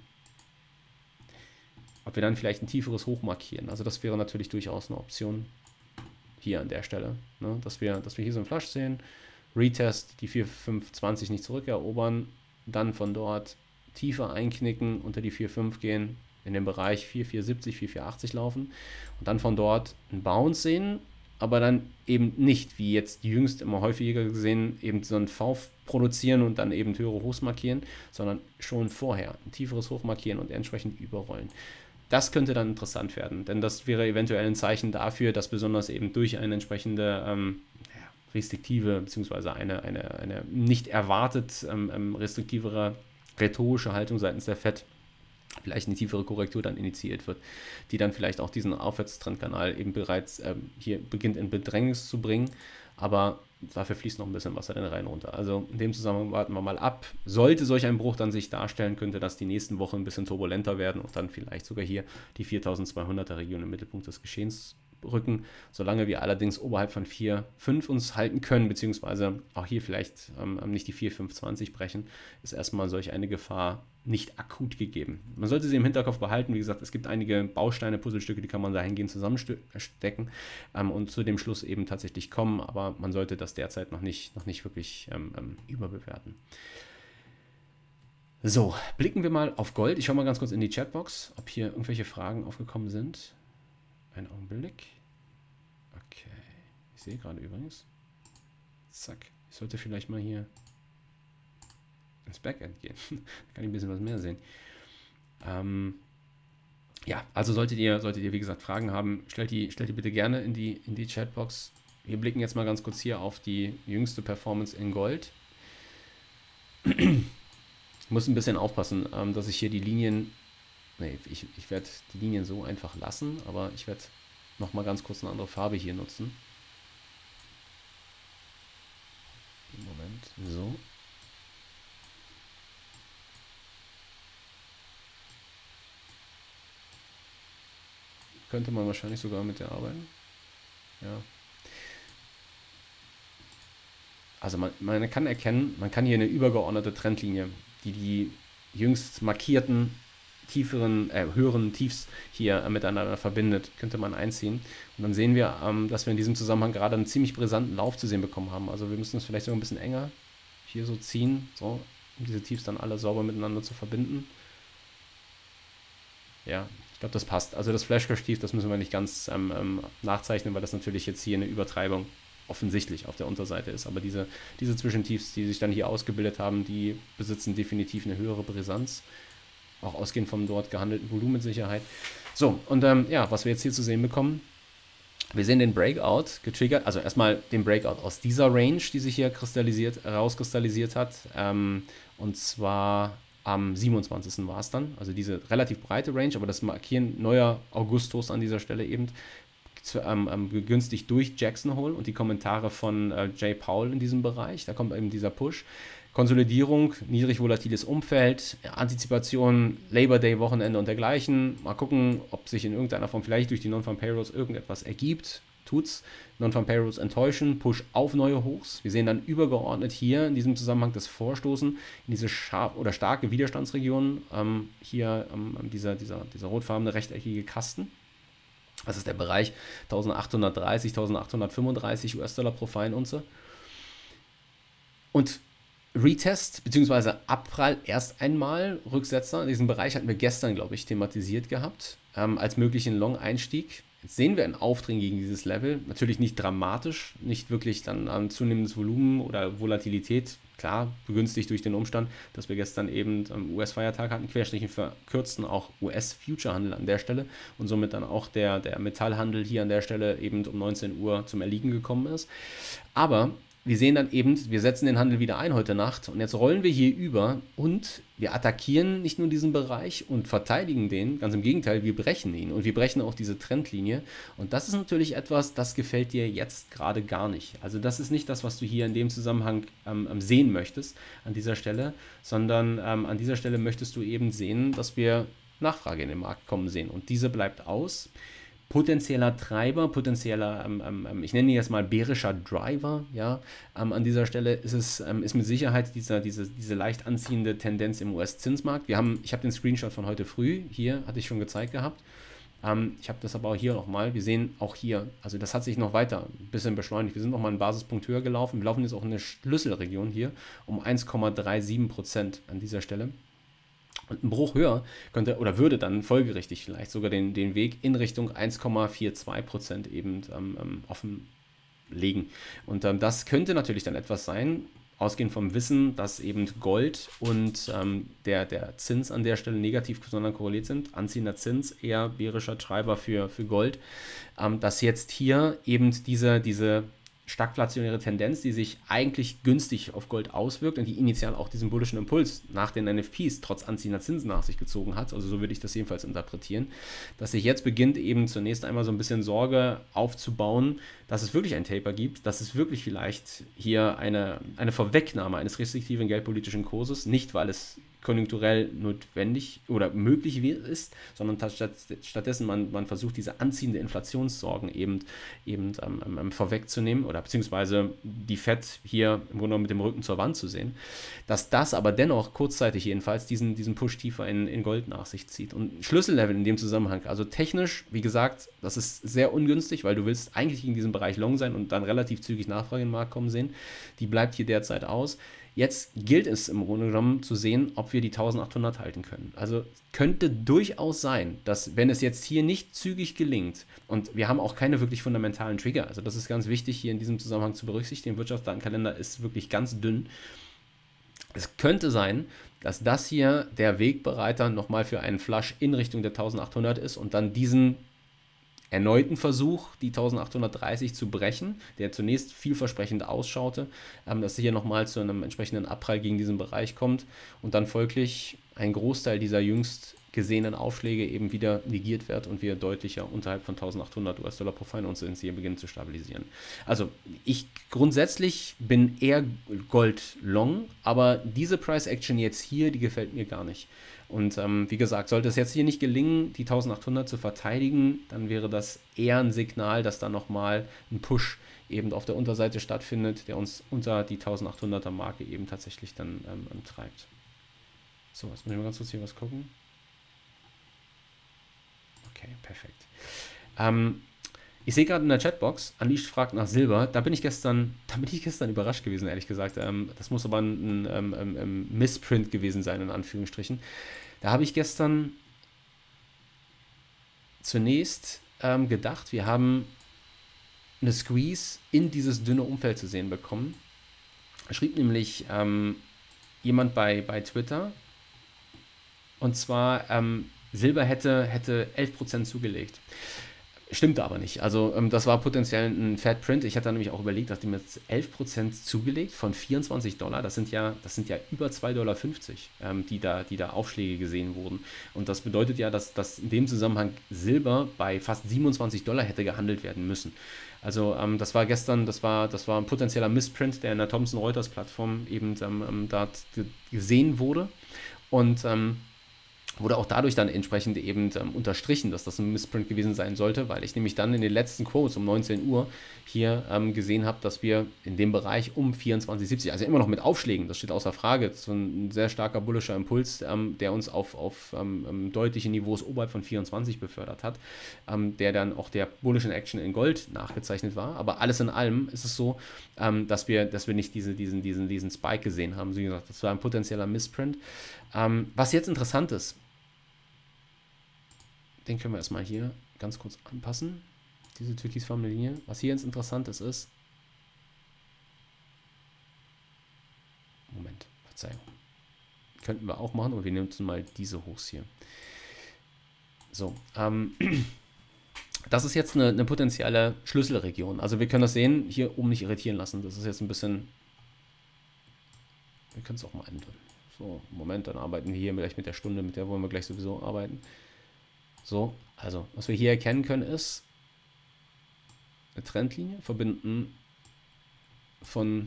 ob wir dann vielleicht ein tieferes Hoch markieren. Also das wäre natürlich durchaus eine Option hier an der Stelle, ne? Dass wir hier so einen Flush sehen, Retest, die 4.520 nicht zurückerobern, dann von dort tiefer einknicken, unter die 4,5 gehen, in den Bereich 4,470, 4,480 laufen und dann von dort einen Bounce sehen, aber dann eben nicht, wie jetzt jüngst immer häufiger gesehen, eben so einen V produzieren und dann eben höhere Hochs markieren, sondern schon vorher ein tieferes Hoch markieren und entsprechend überrollen. Das könnte dann interessant werden, denn das wäre eventuell ein Zeichen dafür, dass besonders eben durch eine entsprechende restriktive, beziehungsweise eine nicht erwartet restriktivere rhetorische Haltung seitens der FED vielleicht eine tiefere Korrektur dann initiiert wird, die dann vielleicht auch diesen Aufwärtstrendkanal eben bereits hier beginnt in Bedrängnis zu bringen, aber dafür fließt noch ein bisschen Wasser den Rhein runter. Also in dem Zusammenhang warten wir mal ab. Sollte solch ein Bruch dann sich darstellen, könnte das die nächsten Wochen ein bisschen turbulenter werden und dann vielleicht sogar hier die 4.200er Region im Mittelpunkt des Geschehens rücken, solange wir allerdings oberhalb von 4,5 uns halten können, beziehungsweise auch hier vielleicht nicht die 4,520 brechen, ist erstmal solch eine Gefahr nicht akut gegeben. Man sollte sie im Hinterkopf behalten. Wie gesagt, es gibt einige Bausteine, Puzzlestücke, die kann man dahingehend zusammenstecken und zu dem Schluss eben tatsächlich kommen, aber man sollte das derzeit noch nicht wirklich überbewerten. So, blicken wir mal auf Gold. Ich schaue mal ganz kurz in die Chatbox, ob hier irgendwelche Fragen aufgekommen sind. Einen Augenblick. Okay. Ich sehe gerade übrigens. Zack. Ich sollte vielleicht mal hier ins Backend gehen. Da kann ich ein bisschen was mehr sehen. Ja, also solltet ihr, wie gesagt, Fragen haben, stellt die bitte gerne in die Chatbox. Wir blicken jetzt mal ganz kurz hier auf die jüngste Performance in Gold. Ich muss ein bisschen aufpassen, dass ich hier die Linien... Nee, ich werde die Linien so einfach lassen, aber ich werde nochmal ganz kurz eine andere Farbe hier nutzen. Moment, so. Könnte man wahrscheinlich sogar mit der arbeiten. Ja. Also man kann erkennen, man kann hier eine übergeordnete Trendlinie, die jüngst markierten höheren Tiefs hier miteinander verbindet, könnte man einziehen. Und dann sehen wir, dass wir in diesem Zusammenhang gerade einen ziemlich brisanten Lauf zu sehen bekommen haben. Also wir müssen es vielleicht sogar ein bisschen enger hier so ziehen, so, um diese Tiefs dann alle sauber miteinander zu verbinden. Ja, ich glaube, das passt. Also das Flash Crash Tief, das müssen wir nicht ganz nachzeichnen, weil das natürlich jetzt hier eine Übertreibung offensichtlich auf der Unterseite ist. Aber diese Zwischentiefs, die sich dann hier ausgebildet haben, die besitzen definitiv eine höhere Brisanz. Auch ausgehend vom dort gehandelten Volumen mit Sicherheit. So, und ja, was wir jetzt hier zu sehen bekommen, wir sehen den Breakout getriggert, also erstmal den Breakout aus dieser Range, die sich hier rauskristallisiert hat. Und zwar am 27. war es dann, also diese relativ breite Range, aber das Markieren neuer Augustus an dieser Stelle eben, begünstigt durch Jackson Hole und die Kommentare von Jay Powell in diesem Bereich. Da kommt eben dieser Push. Konsolidierung, niedrig volatiles Umfeld, Antizipation, Labor Day, Wochenende und dergleichen. Mal gucken, ob sich in irgendeiner Form vielleicht durch die Non-Farm Payrolls irgendetwas ergibt. Tut's. Non-Farm Payrolls enttäuschen, Push auf neue Hochs. Wir sehen dann übergeordnet hier in diesem Zusammenhang das Vorstoßen in diese starke Widerstandsregion. Hier dieser rotfarbene rechteckige Kasten. Das ist der Bereich 1830, 1835 US-Dollar pro Feinunze. Und Retest bzw. Abprall erst einmal, Rücksetzer. Diesen Bereich hatten wir gestern, glaube ich, thematisiert gehabt, als möglichen Long-Einstieg. Jetzt sehen wir einen Aufdringen gegen dieses Level. Natürlich nicht dramatisch, nicht wirklich dann an zunehmendes Volumen oder Volatilität. Klar, begünstigt durch den Umstand, dass wir gestern eben am US-Feiertag hatten, Querstrichen verkürzten auch US-Future-Handel an der Stelle und somit dann auch der Metallhandel hier an der Stelle eben um 19 Uhr zum Erliegen gekommen ist. Aber wir sehen dann eben, wir setzen den Handel wieder ein heute Nacht und jetzt rollen wir hier über und wir attackieren nicht nur diesen Bereich und verteidigen den, ganz im Gegenteil, wir brechen ihn und wir brechen auch diese Trendlinie und das ist natürlich etwas, das gefällt dir jetzt gerade gar nicht. Also das ist nicht das, was du hier in dem Zusammenhang sehen möchtest an dieser Stelle, sondern an dieser Stelle möchtest du eben sehen, dass wir Nachfrage in den Markt kommen sehen und diese bleibt aus. Potenzieller Treiber, ich nenne ihn jetzt mal bärischer Driver, ja, an dieser Stelle ist mit Sicherheit diese leicht anziehende Tendenz im US-Zinsmarkt. Ich habe den Screenshot von heute früh, hier hatte ich schon gezeigt gehabt. Ich habe das aber auch hier nochmal, wir sehen auch hier, also das hat sich noch weiter ein bisschen beschleunigt. Wir sind nochmal einen Basispunkt höher gelaufen, wir laufen jetzt auch in eine Schlüsselregion hier um 1,37% an dieser Stelle. Und ein Bruch höher könnte oder würde dann folgerichtig vielleicht sogar den Weg in Richtung 1,42% eben offenlegen. Und das könnte natürlich dann etwas sein, ausgehend vom Wissen, dass eben Gold und der Zins an der Stelle negativ miteinander korreliert sind. Anziehender Zins, eher bärischer Treiber für Gold. Dass jetzt hier eben diese stagflationäre Tendenz, die sich eigentlich günstig auf Gold auswirkt und die initial auch diesen bullischen Impuls nach den NFPs trotz anziehender Zinsen nach sich gezogen hat, also so würde ich das jedenfalls interpretieren, dass sich jetzt beginnt eben zunächst einmal so ein bisschen Sorge aufzubauen, dass es wirklich ein Taper gibt, dass es wirklich vielleicht hier eine Vorwegnahme eines restriktiven geldpolitischen Kurses, nicht weil es konjunkturell notwendig oder möglich ist, sondern stattdessen man versucht, diese anziehende Inflationssorgen eben vorwegzunehmen oder beziehungsweise die Fed hier im Grunde genommen mit dem Rücken zur Wand zu sehen, dass das aber dennoch kurzzeitig jedenfalls diesen Push tiefer in Gold nach sich zieht. Und Schlüssellevel in dem Zusammenhang, also technisch, wie gesagt, das ist sehr ungünstig, weil du willst eigentlich in diesem Bereich long sein und dann relativ zügig Nachfrage in den Markt kommen sehen. Die bleibt hier derzeit aus. Jetzt gilt es im Grunde genommen zu sehen, ob wir die 1800 halten können. Also könnte durchaus sein, dass wenn es jetzt hier nicht zügig gelingt und wir haben auch keine wirklich fundamentalen Trigger, also das ist ganz wichtig hier in diesem Zusammenhang zu berücksichtigen, der Wirtschaftsdatenkalender ist wirklich ganz dünn. Es könnte sein, dass das hier der Wegbereiter nochmal für einen Flush in Richtung der 1800 ist und dann diesen erneuten Versuch, die 1830 zu brechen, der zunächst vielversprechend ausschaute, dass hier nochmal zu einem entsprechenden Abprall gegen diesen Bereich kommt und dann folglich ein Großteil dieser jüngst gesehenen Aufschläge eben wieder negiert wird und wir deutlicher unterhalb von 1800 US-Dollar pro Feinunze uns hier beginnen zu stabilisieren. Also ich grundsätzlich bin eher Gold long, aber diese Price Action jetzt hier, die gefällt mir gar nicht. Und wie gesagt, sollte es jetzt hier nicht gelingen, die 1800 zu verteidigen, dann wäre das eher ein Signal, dass da nochmal ein Push eben auf der Unterseite stattfindet, der uns unter die 1800er Marke eben tatsächlich dann treibt. So, jetzt muss ich mal ganz kurz hier was gucken. Okay, perfekt. Ich sehe gerade in der Chatbox, Unleashed fragt nach Silber. Da bin ich gestern überrascht gewesen, ehrlich gesagt. Das muss aber ein Missprint gewesen sein, in Anführungsstrichen. Da habe ich gestern zunächst gedacht, wir haben eine Squeeze in dieses dünne Umfeld zu sehen bekommen. Schrieb nämlich jemand bei Twitter, und zwar Silber hätte 11% zugelegt. Stimmte aber nicht. Also das war potenziell ein Fat Print. Ich hatte nämlich auch überlegt, dass die mir jetzt 11% zugelegt von $24. Das sind ja über $2,50, die da Aufschläge gesehen wurden. Und das bedeutet ja, dass in dem Zusammenhang Silber bei fast $27 hätte gehandelt werden müssen. Also das war gestern, das war ein potenzieller Missprint, der in der Thomson Reuters Plattform eben da gesehen wurde. Und wurde auch dadurch dann entsprechend eben unterstrichen, dass das ein Missprint gewesen sein sollte, weil ich nämlich dann in den letzten Quotes um 19 Uhr hier gesehen habe, dass wir in dem Bereich um 24,70, also immer noch mit Aufschlägen, das steht außer Frage, das ist so ein sehr starker bullischer Impuls, der uns auf deutliche Niveaus oberhalb von 24 befördert hat, der dann auch der bullischen Action in Gold nachgezeichnet war, aber alles in allem ist es so, dass wir nicht diesen Spike gesehen haben. Wie gesagt, das war ein potenzieller Missprint. Was jetzt interessant ist, den können wir erstmal hier ganz kurz anpassen, diese türkisfarbene Linie. Was hier jetzt interessant ist, Moment, Verzeihung, könnten wir auch machen, aber wir nehmen jetzt mal diese Hochs hier. So, das ist jetzt eine potenzielle Schlüsselregion. Also wir können das sehen, hier oben nicht irritieren lassen. Das ist jetzt ein bisschen, wir können es auch mal ändern. So, Moment, dann arbeiten wir hier gleich mit der Stunde, mit der wollen wir gleich sowieso arbeiten. So, also, was wir hier erkennen können, ist eine Trendlinie verbinden von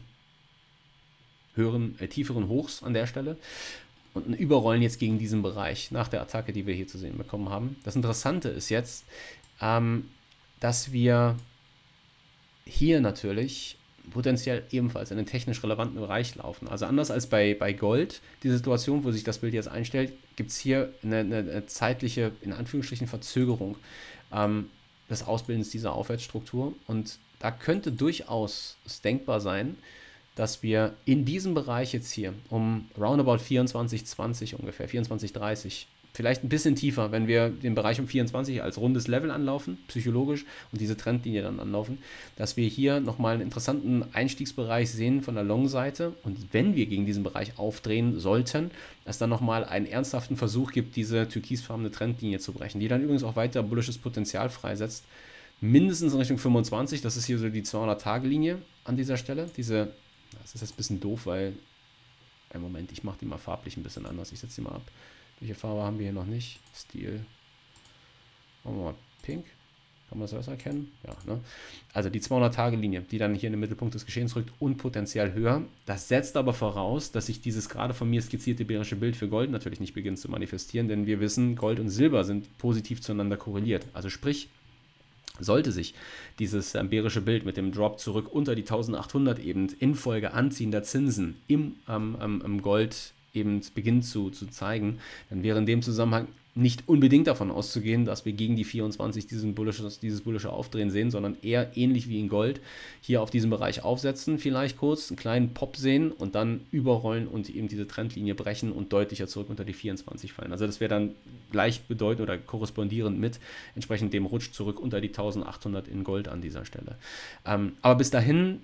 tieferen Hochs an der Stelle und ein Überrollen jetzt gegen diesen Bereich nach der Attacke, die wir hier zu sehen bekommen haben. Das Interessante ist jetzt, dass wir hier natürlich potenziell ebenfalls in den technisch relevanten Bereich laufen. Also anders als bei Gold, die Situation, wo sich das Bild jetzt einstellt, gibt es hier eine zeitliche, in Anführungsstrichen, Verzögerung des Ausbildens dieser Aufwärtsstruktur. Und da könnte durchaus es denkbar sein, dass wir in diesem Bereich jetzt hier um roundabout 24,20 ungefähr, 24,30, vielleicht ein bisschen tiefer, wenn wir den Bereich um 24 als rundes Level anlaufen, psychologisch, und diese Trendlinie dann anlaufen, dass wir hier nochmal einen interessanten Einstiegsbereich sehen von der Long-Seite, und wenn wir gegen diesen Bereich aufdrehen sollten, es dann nochmal einen ernsthaften Versuch gibt, diese türkisfarbene Trendlinie zu brechen, die dann übrigens auch weiter bullisches Potenzial freisetzt, mindestens in Richtung 25, das ist hier so die 200-Tage-Linie an dieser Stelle, das ist jetzt ein bisschen doof, weil, Moment, ich mache die mal farblich ein bisschen anders, ich setze die mal ab. Welche Farbe haben wir hier noch nicht? Stil. Machen wir mal pink. Kann man das besser erkennen? Ja, ne? Also die 200-Tage-Linie, die dann hier in den Mittelpunkt des Geschehens rückt und potenziell höher. Das setzt aber voraus, dass sich dieses gerade von mir skizzierte bärische Bild für Gold natürlich nicht beginnt zu manifestieren, denn wir wissen, Gold und Silber sind positiv zueinander korreliert. Also sprich, sollte sich dieses bärische Bild mit dem Drop zurück unter die 1800 eben infolge anziehender Zinsen im Gold eben beginnt zu zeigen, dann wäre in dem Zusammenhang nicht unbedingt davon auszugehen, dass wir gegen die 24 dieses bullische Aufdrehen sehen, sondern eher ähnlich wie in Gold hier auf diesem Bereich aufsetzen, vielleicht kurz einen kleinen Pop sehen und dann überrollen und eben diese Trendlinie brechen und deutlicher zurück unter die 24 fallen. Also das wäre dann gleichbedeutend oder korrespondierend mit entsprechend dem Rutsch zurück unter die 1800 in Gold an dieser Stelle. Aber bis dahin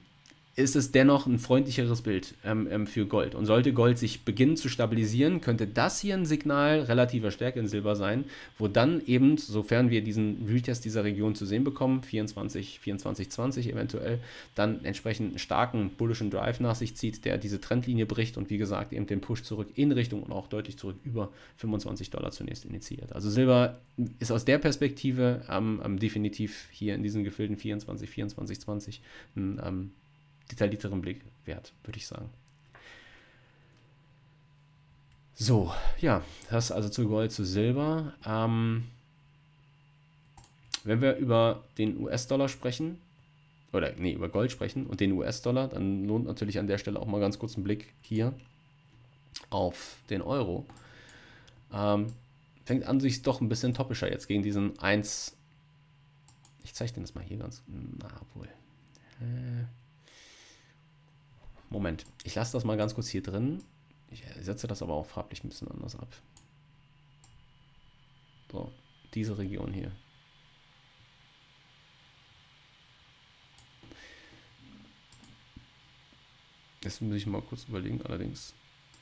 ist es dennoch ein freundlicheres Bild für Gold. Und sollte Gold sich beginnen zu stabilisieren, könnte das hier ein Signal relativer Stärke in Silber sein, wo dann eben, sofern wir diesen Retest dieser Region zu sehen bekommen, 24, 24, 20 eventuell, dann entsprechend einen starken bullischen Drive nach sich zieht, der diese Trendlinie bricht und wie gesagt eben den Push zurück in Richtung und auch deutlich zurück über $25 zunächst initiiert. Also Silber ist aus der Perspektive definitiv hier in diesen Gefilden 24, 24, 20 ein detaillierteren Blick wert, würde ich sagen. So, ja, das also zu Gold, zu Silber. Wenn wir über den US-Dollar sprechen, oder nee, über Gold sprechen und den US-Dollar, dann lohnt natürlich an der Stelle auch mal ganz kurz ein Blick hier auf den Euro. Fängt an sich doch ein bisschen topischer jetzt gegen diesen 1. Ich zeichne das mal hier ganz. Na, wohl. Moment, ich lasse das mal ganz kurz hier drin. Ich setze das aber auch farblich ein bisschen anders ab. So, diese Region hier. Jetzt muss ich mal kurz überlegen, allerdings.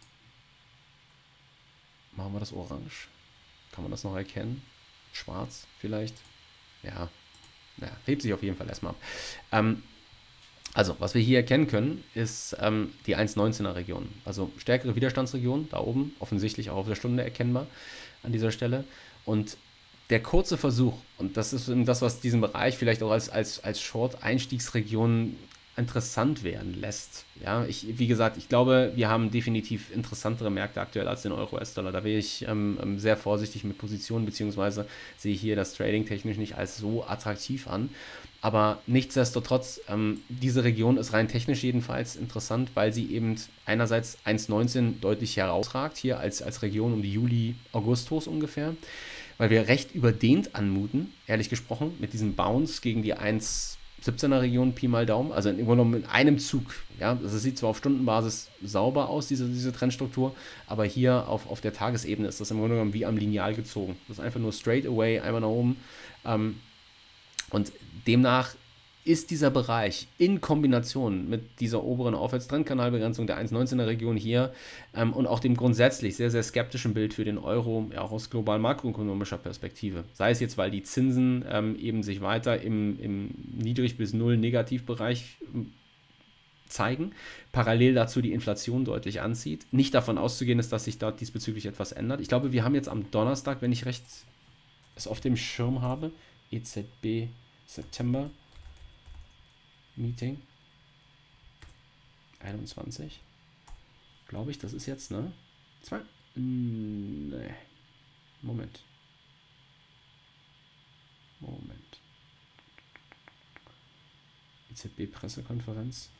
Machen wir das orange. Kann man das noch erkennen? Schwarz vielleicht? Ja. Naja, hebt sich auf jeden Fall erstmal ab. Also, was wir hier erkennen können, ist die 1,19er Region. Also stärkere Widerstandsregion, da oben, offensichtlich auch auf der Stunde erkennbar an dieser Stelle. Und der kurze Versuch, und das ist das, was diesen Bereich vielleicht auch als Short-Einstiegsregion interessant werden lässt. Ja, wie gesagt, ich glaube, wir haben definitiv interessantere Märkte aktuell als den Euro-US-Dollar. Da wäre ich sehr vorsichtig mit Positionen, beziehungsweise sehe ich hier das Trading technisch nicht als so attraktiv an. Aber nichtsdestotrotz, diese Region ist rein technisch jedenfalls interessant, weil sie eben einerseits 1,19 deutlich herausragt, hier als Region um die Juli-August-Hochs ungefähr, weil wir recht überdehnt anmuten, ehrlich gesprochen, mit diesem Bounce gegen die 1,17er Region, Pi mal Daumen, also im Grunde genommen in einem Zug. Ja, das sieht zwar auf Stundenbasis sauber aus, diese Trendstruktur, aber hier auf der Tagesebene ist das im Grunde genommen wie am Lineal gezogen. Das ist einfach nur straight away, einmal nach oben. Und demnach ist dieser Bereich in Kombination mit dieser oberen Aufwärtstrendkanalbegrenzung der 1,19er Region hier und auch dem grundsätzlich sehr, sehr skeptischen Bild für den Euro, ja auch aus global makroökonomischer Perspektive, sei es jetzt, weil die Zinsen eben sich weiter im Niedrig- bis Null-Negativbereich zeigen, parallel dazu die Inflation deutlich anzieht, nicht davon auszugehen ist, dass sich dort diesbezüglich etwas ändert. Ich glaube, wir haben jetzt am Donnerstag, wenn ich recht es auf dem Schirm habe, EZB September Meeting 21. Glaube ich, das ist jetzt, ne? Nee. Moment. EZB Pressekonferenz.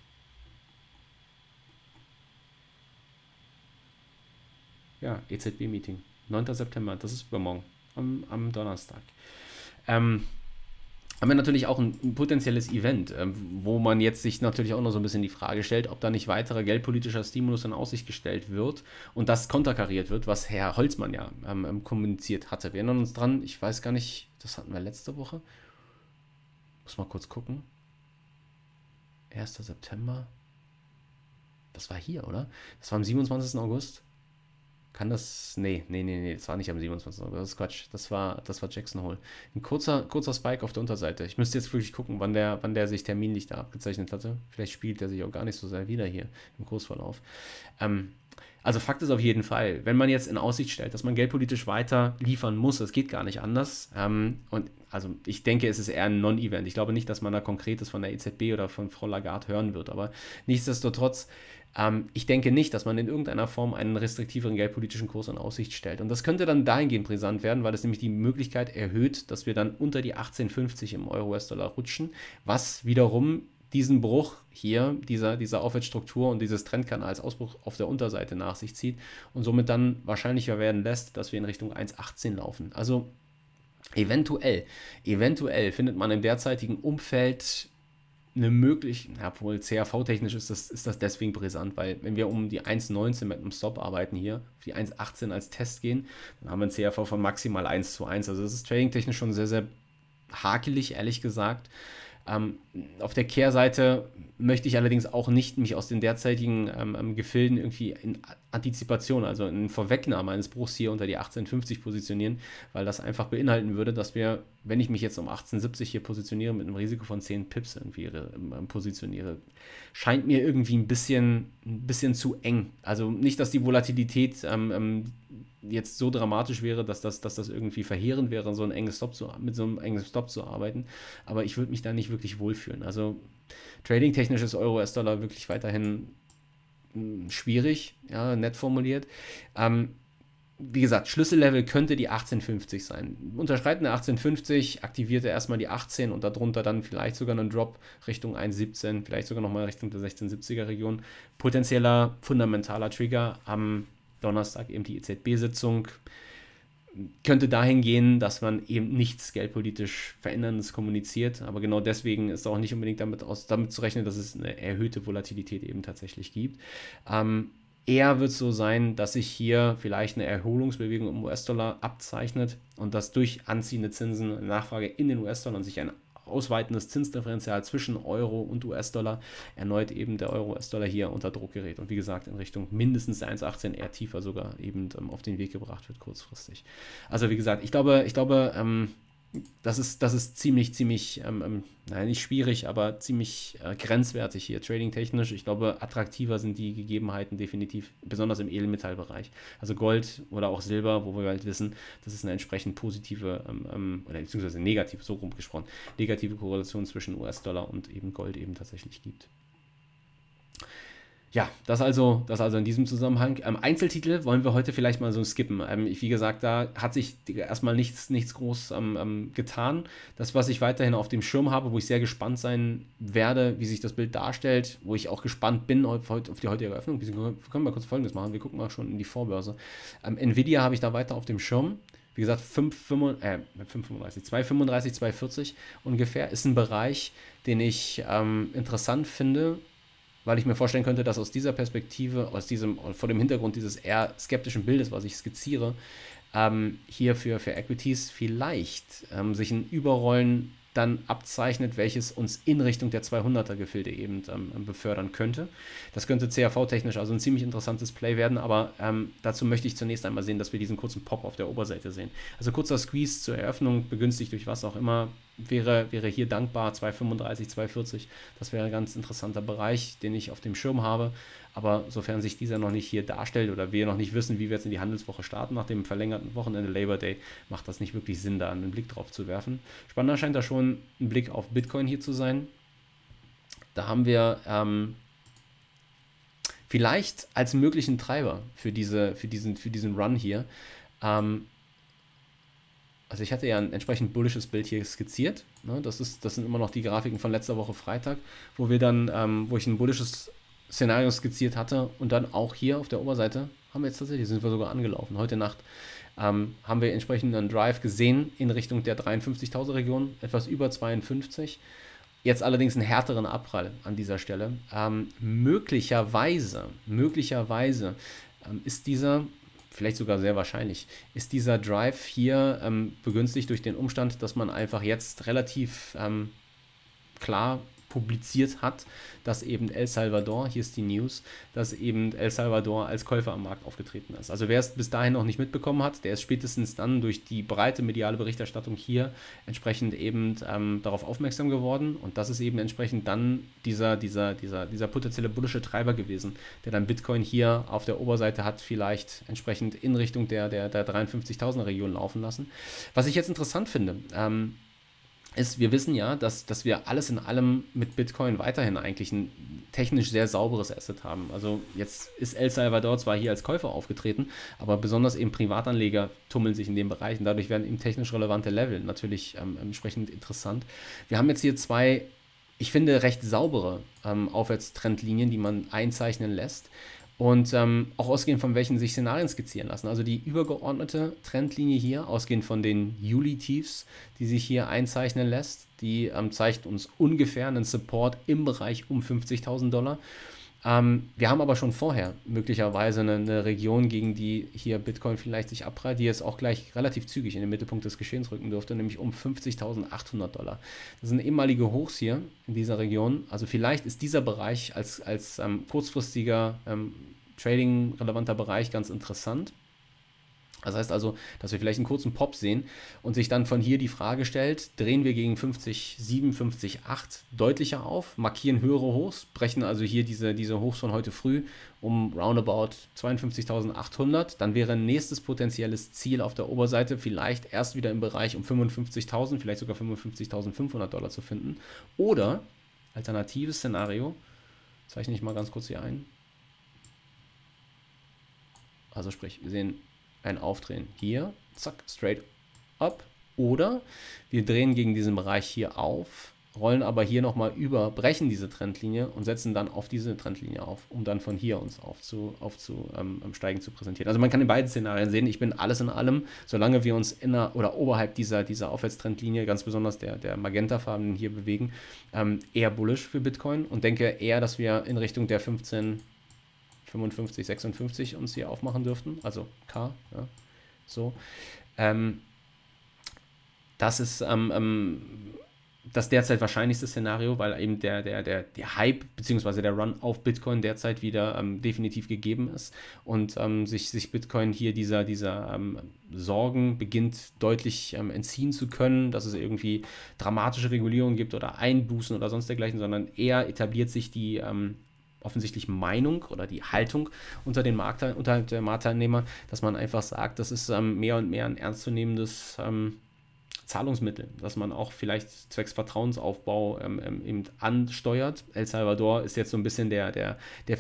Ja, EZB Meeting. 9. September, das ist übermorgen. Am Donnerstag. Haben wir natürlich auch ein potenzielles Event, wo man jetzt sich natürlich auch noch so ein bisschen die Frage stellt, ob da nicht weiterer geldpolitischer Stimulus in Aussicht gestellt wird und das konterkariert wird, was Herr Holzmann ja kommuniziert hatte. Wir erinnern uns dran, ich weiß gar nicht, das hatten wir letzte Woche. Muss mal kurz gucken. 1. September. Das war hier, oder? Das war am 27. August. Kann das. Nee, das war nicht am 27. August. Das ist Quatsch. Das war Jackson Hole. Ein kurzer Spike auf der Unterseite. Ich müsste jetzt wirklich gucken, wann der sich terminlich da abgezeichnet hatte. Vielleicht spielt er sich auch gar nicht so sehr wieder hier im Kursverlauf. Also Fakt ist auf jeden Fall, wenn man jetzt in Aussicht stellt, dass man geldpolitisch weiter liefern muss, das geht gar nicht anders. Und also ich denke, es ist eher ein Non-Event. Ich glaube nicht, dass man da Konkretes von der EZB oder von Frau Lagarde hören wird. Aber nichtsdestotrotz, ich denke nicht, dass man in irgendeiner Form einen restriktiveren geldpolitischen Kurs in Aussicht stellt. Und das könnte dann dahingehend brisant werden, weil es nämlich die Möglichkeit erhöht, dass wir dann unter die 18,50 im Euro-US-Dollar rutschen, was wiederum diesen Bruch hier, dieser Aufwärtsstruktur und dieses Trendkanals Ausbruch auf der Unterseite nach sich zieht und somit dann wahrscheinlicher werden lässt, dass wir in Richtung 1,18 laufen. Also eventuell findet man im derzeitigen Umfeld eine mögliche, obwohl CAV-technisch ist das deswegen brisant, weil wenn wir um die 1,19 mit einem Stop arbeiten hier, auf die 1,18 als Test gehen, dann haben wir ein CAV von maximal 1:1. Also das ist trading-technisch schon sehr, sehr hakelig, ehrlich gesagt. Auf der Kehrseite möchte ich allerdings auch nicht mich aus den derzeitigen Gefilden irgendwie in Antizipation, also in Vorwegnahme eines Bruchs hier unter die 1850 positionieren, weil das einfach beinhalten würde, dass wir, wenn ich mich jetzt um 1870 hier positioniere, mit einem Risiko von 10 Pips irgendwie positioniere, scheint mir irgendwie ein bisschen zu eng. Also nicht, dass die Volatilität jetzt so dramatisch wäre, dass das irgendwie verheerend wäre, mit so einem engen Stop zu arbeiten. Aber ich würde mich da nicht wirklich wohlfühlen. Also trading-technisch ist Euro-US-Dollar wirklich weiterhin schwierig, ja, nett formuliert. Wie gesagt, Schlüssellevel könnte die 1850 sein. Unterschreitend der 1850 aktiviert er erstmal die 18 und darunter dann vielleicht sogar einen Drop Richtung 1,17, vielleicht sogar nochmal Richtung der 1670er Region. Potenzieller fundamentaler Trigger am Donnerstag eben die EZB-Sitzung. Könnte dahin gehen, dass man eben nichts geldpolitisch Veränderndes kommuniziert, aber genau deswegen ist auch nicht unbedingt damit zu rechnen, dass es eine erhöhte Volatilität eben tatsächlich gibt. Eher wird es so sein, dass sich hier vielleicht eine Erholungsbewegung im US-Dollar abzeichnet und dass durch anziehende Zinsen, Nachfrage in den US-Dollar und sich ein ausweitendes Zinsdifferenzial zwischen Euro und US-Dollar erneut eben der Euro-US-Dollar hier unter Druck gerät und wie gesagt in Richtung mindestens 1,18, eher tiefer sogar eben auf den Weg gebracht wird kurzfristig. Also wie gesagt, ich glaube, das ist ziemlich, nicht schwierig, aber ziemlich grenzwertig hier, trading-technisch. Ich glaube, attraktiver sind die Gegebenheiten definitiv, besonders im Edelmetallbereich. Also Gold oder auch Silber, wo wir halt wissen, dass es eine entsprechend positive, oder beziehungsweise negativ, so rumgesprochen, negative Korrelation zwischen US-Dollar und eben Gold eben tatsächlich gibt. Ja, das also in diesem Zusammenhang. Einzeltitel wollen wir heute vielleicht mal so skippen. Wie gesagt, da hat sich erstmal nichts groß getan. Das, was ich weiterhin auf dem Schirm habe, wo ich sehr gespannt sein werde, wie sich das Bild darstellt, wo ich auch gespannt bin auf die heutige Eröffnung. Wir können mal kurz Folgendes machen. Wir gucken mal schon in die Vorbörse. Nvidia habe ich da weiter auf dem Schirm. Wie gesagt, 2,35, 2,40 ungefähr ist ein Bereich, den ich interessant finde, weil ich mir vorstellen könnte, dass aus dieser Perspektive, vor dem Hintergrund dieses eher skeptischen Bildes, was ich skizziere, hier für Equities vielleicht sich ein Überrollen dann abzeichnet, welches uns in Richtung der 200er-Gefilde eben befördern könnte. Das könnte CAV-technisch also ein ziemlich interessantes Play werden, aber dazu möchte ich zunächst einmal sehen, dass wir diesen kurzen Pop auf der Oberseite sehen. Also kurzer Squeeze zur Eröffnung, begünstigt durch was auch immer, wäre hier dankbar, 2,35, 2,40. Das wäre ein ganz interessanter Bereich, den ich auf dem Schirm habe. Aber sofern sich dieser noch nicht hier darstellt oder wir noch nicht wissen, wie wir jetzt in die Handelswoche starten, nach dem verlängerten Wochenende Labor Day, macht das nicht wirklich Sinn, da einen Blick drauf zu werfen. Spannender scheint da schon ein Blick auf Bitcoin hier zu sein. Da haben wir vielleicht als möglichen Treiber für diesen Run hier. Also ich hatte ja ein entsprechend bullisches Bild hier skizziert. Ne? Das sind immer noch die Grafiken von letzter Woche Freitag, wo ich ein bullisches Szenario skizziert hatte und dann auch hier auf der Oberseite sind wir sogar angelaufen. Heute Nacht haben wir entsprechend einen Drive gesehen in Richtung der 53.000 Region, etwas über 52. Jetzt allerdings einen härteren Abprall an dieser Stelle. Möglicherweise ist dieser, vielleicht sogar sehr wahrscheinlich, ist dieser Drive hier begünstigt durch den Umstand, dass man einfach jetzt relativ klar publiziert hat, dass eben El Salvador, hier ist die News, dass eben El Salvador als Käufer am Markt aufgetreten ist. Also wer es bis dahin noch nicht mitbekommen hat, der ist spätestens dann durch die breite mediale Berichterstattung hier entsprechend eben darauf aufmerksam geworden und das ist eben entsprechend dann dieser potenzielle bullische Treiber gewesen, der dann Bitcoin hier auf der Oberseite hat vielleicht entsprechend in Richtung der 53.000er Region laufen lassen. Was ich jetzt interessant finde, wir wissen ja, dass wir alles in allem mit Bitcoin weiterhin eigentlich ein technisch sehr sauberes Asset haben. Also jetzt ist El Salvador zwar hier als Käufer aufgetreten, aber besonders eben Privatanleger tummeln sich in dem Bereich und dadurch werden eben technisch relevante Level natürlich entsprechend interessant. Wir haben jetzt hier zwei, ich finde, recht saubere Aufwärtstrendlinien, die man einzeichnen lässt. Und auch ausgehend von welchen sich Szenarien skizzieren lassen. Also die übergeordnete Trendlinie hier, ausgehend von den Juli-Tiefs, die sich hier einzeichnen lässt, die zeigt uns ungefähr einen Support im Bereich um $50.000. Wir haben aber schon vorher möglicherweise eine Region, gegen die hier Bitcoin vielleicht sich abprallt, die jetzt auch gleich relativ zügig in den Mittelpunkt des Geschehens rücken dürfte, nämlich um 50.800 Dollar. Das sind ehemalige Hochs hier in dieser Region. Also vielleicht ist dieser Bereich als kurzfristiger Trading-relevanter Bereich ganz interessant. Das heißt also, dass wir vielleicht einen kurzen Pop sehen und sich dann von hier die Frage stellt, drehen wir gegen 50,7, 50,8 deutlicher auf, markieren höhere Hochs, brechen also hier diese Hochs von heute früh um roundabout 52.800, dann wäre ein nächstes potenzielles Ziel auf der Oberseite vielleicht erst wieder im Bereich um 55.000, vielleicht sogar 55.500 Dollar zu finden. Oder, alternatives Szenario, zeichne ich mal ganz kurz hier ein. Also sprich, wir sehen ein Aufdrehen hier, zack, straight up, oder wir drehen gegen diesen Bereich hier auf, rollen aber hier nochmal über, brechen diese Trendlinie und setzen dann auf diese Trendlinie auf, um dann von hier uns steigen zu präsentieren. Also man kann in beiden Szenarien sehen, ich bin alles in allem, solange wir uns oder oberhalb dieser Aufwärtstrendlinie, ganz besonders der magentafarbenen hier bewegen, eher bullish für Bitcoin und denke eher, dass wir in Richtung der 55, 56 uns hier aufmachen dürften, also K, ja, so. Das ist das derzeit wahrscheinlichste Szenario, weil eben der Hype bzw. der Run auf Bitcoin derzeit wieder definitiv gegeben ist und sich Bitcoin hier dieser Sorgen beginnt deutlich entziehen zu können, dass es irgendwie dramatische Regulierungen gibt oder Einbußen oder sonst dergleichen, sondern eher etabliert sich die offensichtlich Meinung oder die Haltung unter der Marktteilnehmer, dass man einfach sagt, das ist mehr und mehr ein ernstzunehmendes Zahlungsmittel, dass man auch vielleicht zwecks Vertrauensaufbau eben ansteuert. El Salvador ist jetzt so ein bisschen der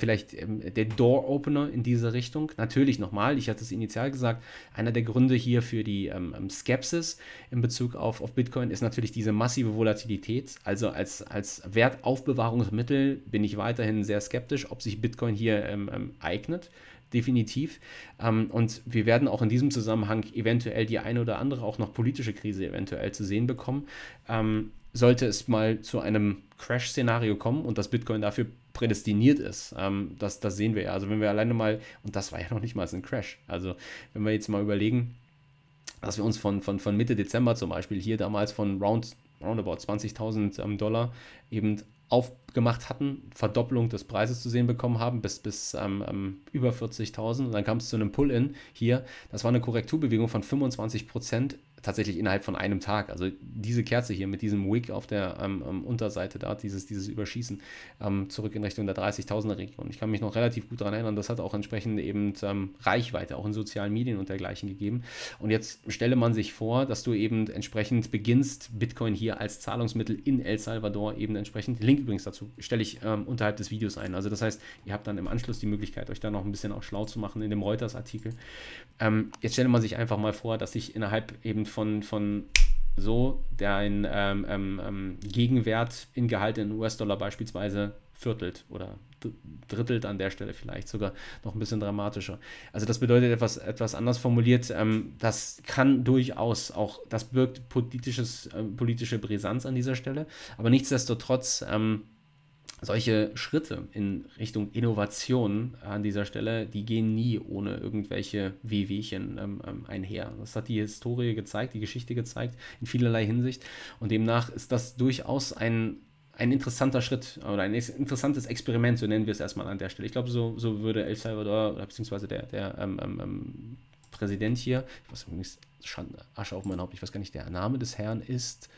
Door-Opener in diese Richtung. Natürlich nochmal, ich hatte es initial gesagt, einer der Gründe hier für die Skepsis in Bezug auf Bitcoin ist natürlich diese massive Volatilität. Also als Wertaufbewahrungsmittel bin ich weiterhin sehr skeptisch, ob sich Bitcoin hier eignet. Definitiv. Und wir werden auch in diesem Zusammenhang eventuell die eine oder andere auch noch politische Krise eventuell zu sehen bekommen. Sollte es mal zu einem Crash-Szenario kommen und das Bitcoin dafür prädestiniert ist, das sehen wir ja. Also wenn wir alleine mal, und das war ja noch nicht mal ein Crash, also wenn wir jetzt mal überlegen, dass wir uns von Mitte Dezember zum Beispiel hier damals von roundabout 20.000 Dollar eben aufgemacht hatten, Verdoppelung des Preises zu sehen bekommen haben, bis über 40.000. Und dann kam es zu einem Pull-In hier. Das war eine Korrekturbewegung von 25%, tatsächlich innerhalb von einem Tag. Also diese Kerze hier mit diesem Wick auf der Unterseite da, dieses Überschießen zurück in Richtung der 30.000er Region. Ich kann mich noch relativ gut daran erinnern, das hat auch entsprechend eben Reichweite, auch in sozialen Medien und dergleichen gegeben. Und jetzt stelle man sich vor, dass du eben entsprechend beginnst, Bitcoin hier als Zahlungsmittel in El Salvador eben entsprechend, Link übrigens dazu stelle ich unterhalb des Videos ein. Also das heißt, ihr habt dann im Anschluss die Möglichkeit, euch da noch ein bisschen auch schlau zu machen in dem Reuters-Artikel. Jetzt stelle man sich einfach mal vor, dass sich innerhalb eben von so dein Gegenwert in Gehalt in US-Dollar beispielsweise viertelt oder drittelt an der Stelle vielleicht sogar noch ein bisschen dramatischer. Also das bedeutet etwas anders formuliert, das kann durchaus auch, das birgt politische Brisanz an dieser Stelle, aber nichtsdestotrotz solche Schritte in Richtung Innovation an dieser Stelle, die gehen nie ohne irgendwelche Wehwehchen einher. Das hat die Historie gezeigt, die Geschichte gezeigt, in vielerlei Hinsicht. Und demnach ist das durchaus ein interessanter Schritt oder ein interessantes Experiment, so nennen wir es erstmal an der Stelle. Ich glaube, so würde El Salvador, oder beziehungsweise der Präsident hier, ich weiß übrigens, Asche auf mein Haupt, ich weiß gar nicht, der Name des Herrn ist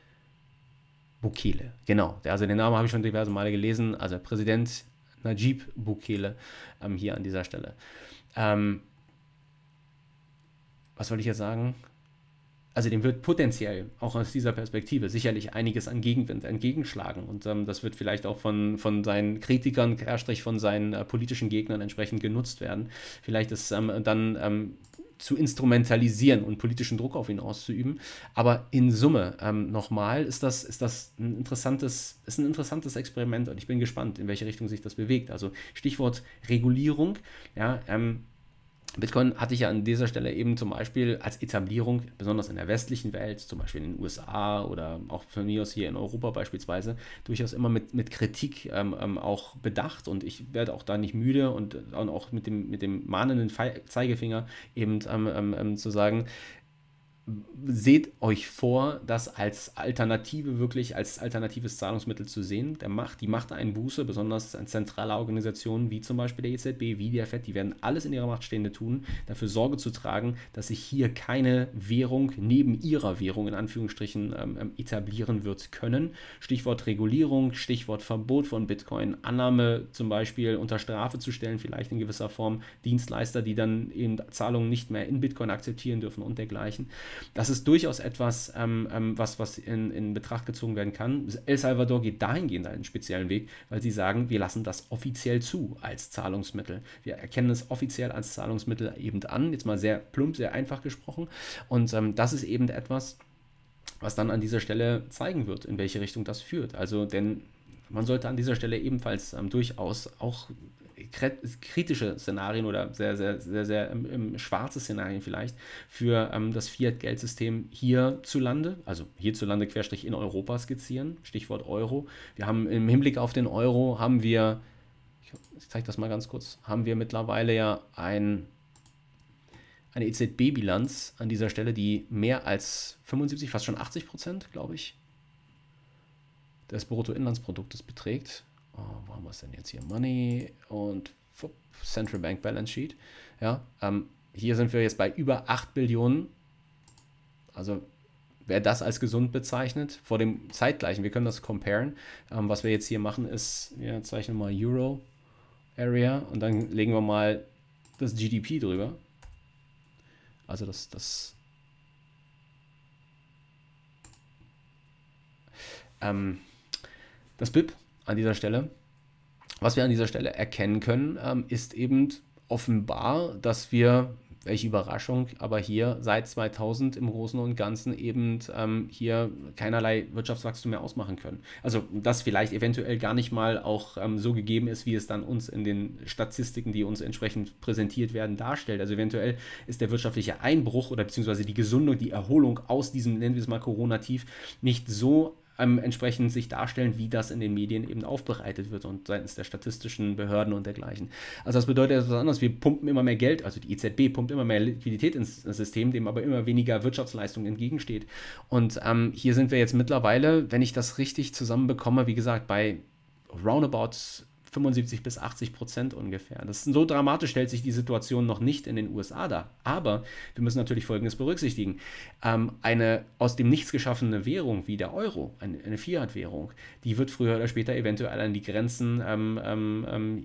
Bukele, genau. Also den Namen habe ich schon diverse Male gelesen. Also Präsident Najib Bukele hier an dieser Stelle. Was wollte ich jetzt sagen? Also dem wird potenziell auch aus dieser Perspektive sicherlich einiges an Gegenwind entgegenschlagen. Und das wird vielleicht auch von seinen Kritikern, von seinen politischen Gegnern entsprechend genutzt werden. Vielleicht ist dann zu instrumentalisieren und politischen Druck auf ihn auszuüben. Aber in Summe nochmal ist das ein interessantes Experiment und ich bin gespannt, in welche Richtung sich das bewegt. Also Stichwort Regulierung, ja, Bitcoin hatte ich ja an dieser Stelle eben zum Beispiel als Etablierung, besonders in der westlichen Welt, zum Beispiel in den USA oder auch von mir aus hier in Europa beispielsweise, durchaus immer mit Kritik auch bedacht, und ich werde auch da nicht müde und auch mit dem mahnenden Zeigefinger eben zu sagen, seht euch vor, das als Alternative, wirklich als alternatives Zahlungsmittel zu sehen. Die Machteinbuße, besonders an zentrale Organisationen wie zum Beispiel der EZB, wie der FED, die werden alles in ihrer Macht Stehende tun, dafür Sorge zu tragen, dass sich hier keine Währung neben ihrer Währung in Anführungsstrichen etablieren wird können. Stichwort Regulierung, Stichwort Verbot von Bitcoin, Annahme zum Beispiel unter Strafe zu stellen, vielleicht in gewisser Form, Dienstleister, die dann eben Zahlungen nicht mehr in Bitcoin akzeptieren dürfen und dergleichen. Das ist durchaus etwas, was in Betracht gezogen werden kann. El Salvador geht dahingehend einen speziellen Weg, weil sie sagen, wir lassen das offiziell zu als Zahlungsmittel. Wir erkennen es offiziell als Zahlungsmittel eben an, jetzt mal sehr plump, sehr einfach gesprochen. Und das ist eben etwas, was dann an dieser Stelle zeigen wird, in welche Richtung das führt. Also, denn man sollte an dieser Stelle ebenfalls durchaus auch kritische Szenarien oder sehr, sehr, sehr, sehr schwarze Szenarien vielleicht für das Fiat-Geldsystem hierzulande, also hierzulande Querstrich in Europa skizzieren, Stichwort Euro. Wir haben im Hinblick auf den Euro, ich zeige das mal ganz kurz, haben wir mittlerweile ja eine EZB-Bilanz an dieser Stelle, die mehr als 75, fast schon 80%, glaube ich, des Bruttoinlandsproduktes beträgt. Wo haben wir es denn jetzt hier? Money und Central Bank Balance Sheet. Ja, hier sind wir jetzt bei über 8 Billionen. Also wer das als gesund bezeichnet, vor dem zeitgleichen, wir können das comparen. Was wir jetzt hier machen ist, wir zeichnen mal Euro Area und dann legen wir mal das GDP drüber. Also das BIP an dieser Stelle. Was wir an dieser Stelle erkennen können, ist eben offenbar, dass wir, welche Überraschung, aber hier seit 2000 im Großen und Ganzen eben hier keinerlei Wirtschaftswachstum mehr ausmachen können. Also das vielleicht eventuell gar nicht mal auch so gegeben ist, wie es dann uns in den Statistiken, die uns entsprechend präsentiert werden, darstellt. Also eventuell ist der wirtschaftliche Einbruch oder beziehungsweise die Gesundung, die Erholung aus diesem, nennen wir es mal Corona-Tief, nicht so entsprechend sich darstellen, wie das in den Medien eben aufbereitet wird und seitens der statistischen Behörden und dergleichen. Also das bedeutet etwas anderes, wir pumpen immer mehr Geld, also die EZB pumpt immer mehr Liquidität ins System, dem aber immer weniger Wirtschaftsleistung entgegensteht. Und hier sind wir jetzt mittlerweile, wenn ich das richtig zusammenbekomme, wie gesagt, bei roundabout 75-80% ungefähr. Das ist so dramatisch, stellt sich die Situation noch nicht in den USA dar. Aber wir müssen natürlich Folgendes berücksichtigen. Eine aus dem Nichts geschaffene Währung wie der Euro, eine Fiat-Währung, die wird früher oder später eventuell an die Grenzen an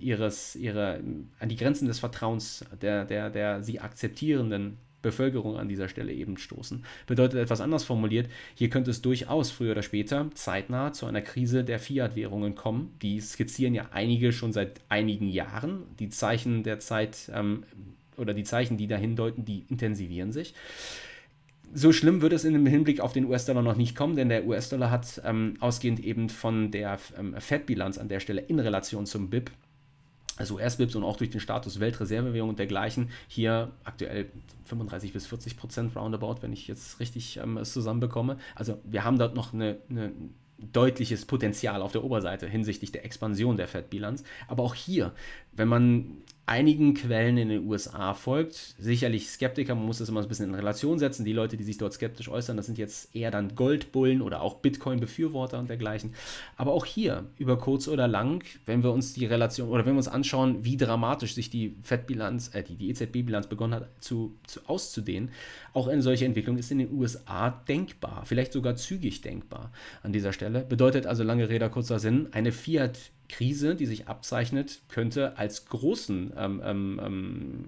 die Grenzen des Vertrauens der sie akzeptierenden Bevölkerung an dieser Stelle eben stoßen. Bedeutet etwas anders formuliert, hier könnte es durchaus früher oder später zeitnah zu einer Krise der Fiat-Währungen kommen. Die skizzieren ja einige schon seit einigen Jahren. Die Zeichen der Zeit oder die Zeichen, die dahin deuten, die intensivieren sich. So schlimm wird es im Hinblick auf den US-Dollar noch nicht kommen, denn der US-Dollar hat ausgehend eben von der Fed-Bilanz an der Stelle in Relation zum BIP, also US-BIPs und auch durch den Status Weltreservewährung und dergleichen, hier aktuell 35-40% roundabout, wenn ich jetzt richtig es zusammenbekomme. Also wir haben dort noch ein deutliches Potenzial auf der Oberseite hinsichtlich der Expansion der Fed-Bilanz. Aber auch hier, wenn man einigen Quellen in den USA folgt, sicherlich Skeptiker, man muss das immer ein bisschen in Relation setzen, die Leute, die sich dort skeptisch äußern, das sind jetzt eher dann Goldbullen oder auch Bitcoin-Befürworter und dergleichen. Aber auch hier, über kurz oder lang, wenn wir uns die Relation oder wenn wir uns anschauen, wie dramatisch sich die Fed-Bilanz, die EZB-Bilanz begonnen hat auszudehnen, auch eine solche Entwicklung ist in den USA denkbar, vielleicht sogar zügig denkbar an dieser Stelle. Bedeutet also, lange Rede, kurzer Sinn, eine Fiat-Krise, die sich abzeichnet, könnte als großen,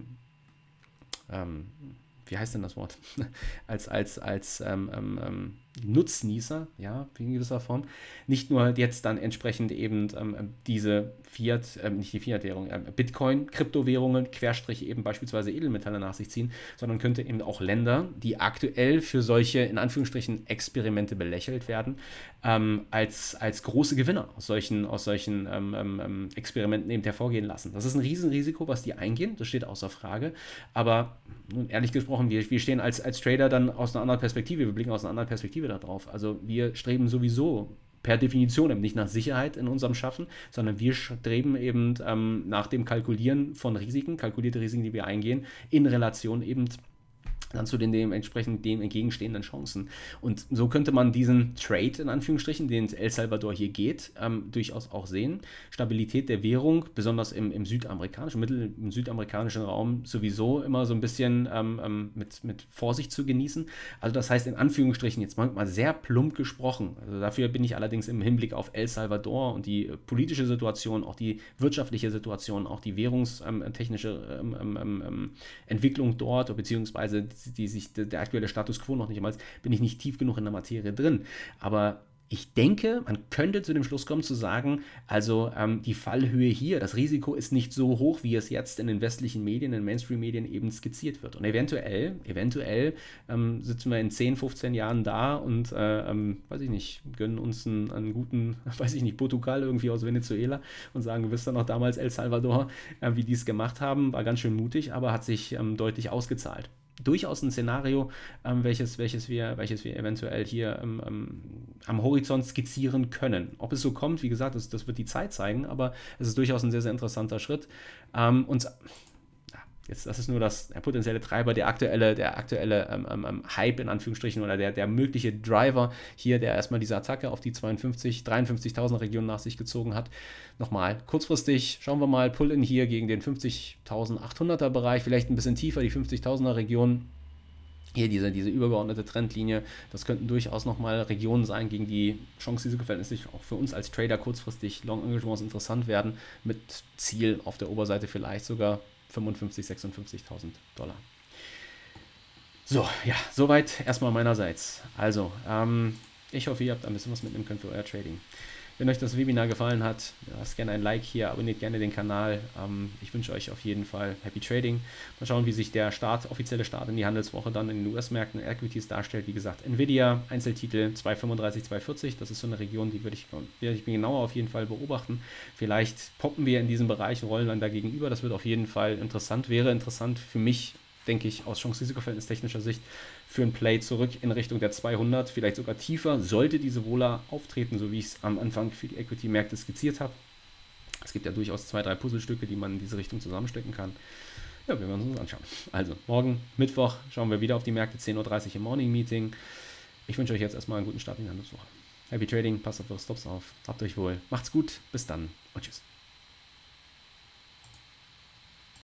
wie heißt denn das Wort? als Nutznießer, ja, in gewisser Form, nicht nur jetzt dann entsprechend eben diese nicht die Fiat-Währung, Bitcoin, Kryptowährungen, Querstrich eben beispielsweise Edelmetalle nach sich ziehen, sondern könnte eben auch Länder, die aktuell für solche, in Anführungsstrichen, Experimente belächelt werden, als große Gewinner aus solchen Experimenten eben hervorgehen lassen. Das ist ein Riesenrisiko, was die eingehen, das steht außer Frage, aber ehrlich gesprochen, wir stehen als Trader dann aus einer anderen Perspektive, wir blicken aus einer anderen Perspektive darauf. Also wir streben sowieso per Definition eben nicht nach Sicherheit in unserem Schaffen, sondern wir streben eben nach dem Kalkulieren von Risiken, kalkulierte Risiken, die wir eingehen, in Relation eben dann zu den dementsprechend dem entgegenstehenden Chancen. Und so könnte man diesen Trade, in Anführungsstrichen, den El Salvador hier geht, durchaus auch sehen. Stabilität der Währung, besonders im südamerikanischen Raum, sowieso immer so ein bisschen mit Vorsicht zu genießen. Also das heißt, in Anführungsstrichen, jetzt mal sehr plump gesprochen, also dafür bin ich allerdings im Hinblick auf El Salvador und die politische Situation, auch die wirtschaftliche Situation, auch die währungstechnische Entwicklung dort, beziehungsweise der aktuelle Status quo noch nicht einmal, bin ich nicht tief genug in der Materie drin. Aber ich denke, man könnte zu dem Schluss kommen zu sagen, also die Fallhöhe hier, das Risiko ist nicht so hoch, wie es jetzt in den westlichen Medien, in den Mainstream-Medien eben skizziert wird. Und eventuell sitzen wir in 10, 15 Jahren da und, weiß ich nicht, gönnen uns einen guten, weiß ich nicht, Portugal irgendwie aus Venezuela und sagen, wisst ihr noch damals El Salvador, wie die es gemacht haben, war ganz schön mutig, aber hat sich deutlich ausgezahlt. Durchaus ein Szenario, welches wir eventuell hier am Horizont skizzieren können. Ob es so kommt, wie gesagt, das wird die Zeit zeigen, aber es ist durchaus ein sehr, sehr interessanter Schritt. Jetzt, das ist nur der potenzielle Treiber, der aktuelle Hype in Anführungsstrichen oder der mögliche Driver hier, der erstmal diese Attacke auf die 53.000 Region nach sich gezogen hat. Nochmal, kurzfristig schauen wir mal, Pull-in hier gegen den 50.800er Bereich, vielleicht ein bisschen tiefer, die 50.000er Region. Hier diese übergeordnete Trendlinie, das könnten durchaus nochmal Regionen sein, gegen die Chance-Risiko-Verhältnis auch für uns als Trader kurzfristig Long-Engagements interessant werden, mit Ziel auf der Oberseite vielleicht sogar 55.000, 56.000 Dollar. So, ja, soweit erstmal meinerseits. Also, ich hoffe, ihr habt ein bisschen was mitnehmen können für euer Trading. Wenn euch das Webinar gefallen hat, lasst gerne ein Like hier, abonniert gerne den Kanal. Ich wünsche euch auf jeden Fall Happy Trading. Mal schauen, wie sich der offizielle Start in die Handelswoche dann in den US-Märkten Equities darstellt. Wie gesagt, Nvidia, Einzeltitel 235, 240, das ist so eine Region, die werde ich mir genauer auf jeden Fall beobachten. Vielleicht poppen wir in diesem Bereich und rollen dann da gegenüber. Das wird auf jeden Fall interessant. Wäre interessant für mich, denke ich, aus Chance-Risiko-Verhältnis technischer Sicht, für ein Play zurück in Richtung der 200, vielleicht sogar tiefer, sollte diese Vola auftreten, so wie ich es am Anfang für die Equity-Märkte skizziert habe. Es gibt ja durchaus 2, 3 Puzzlestücke, die man in diese Richtung zusammenstecken kann. Ja, wir werden uns anschauen. Also, morgen, Mittwoch, schauen wir wieder auf die Märkte, 10:30 Uhr im Morning-Meeting. Ich wünsche euch jetzt erstmal einen guten Start in die Handelswoche. Happy Trading, passt auf eure Stops auf, habt euch wohl, macht's gut, bis dann und tschüss.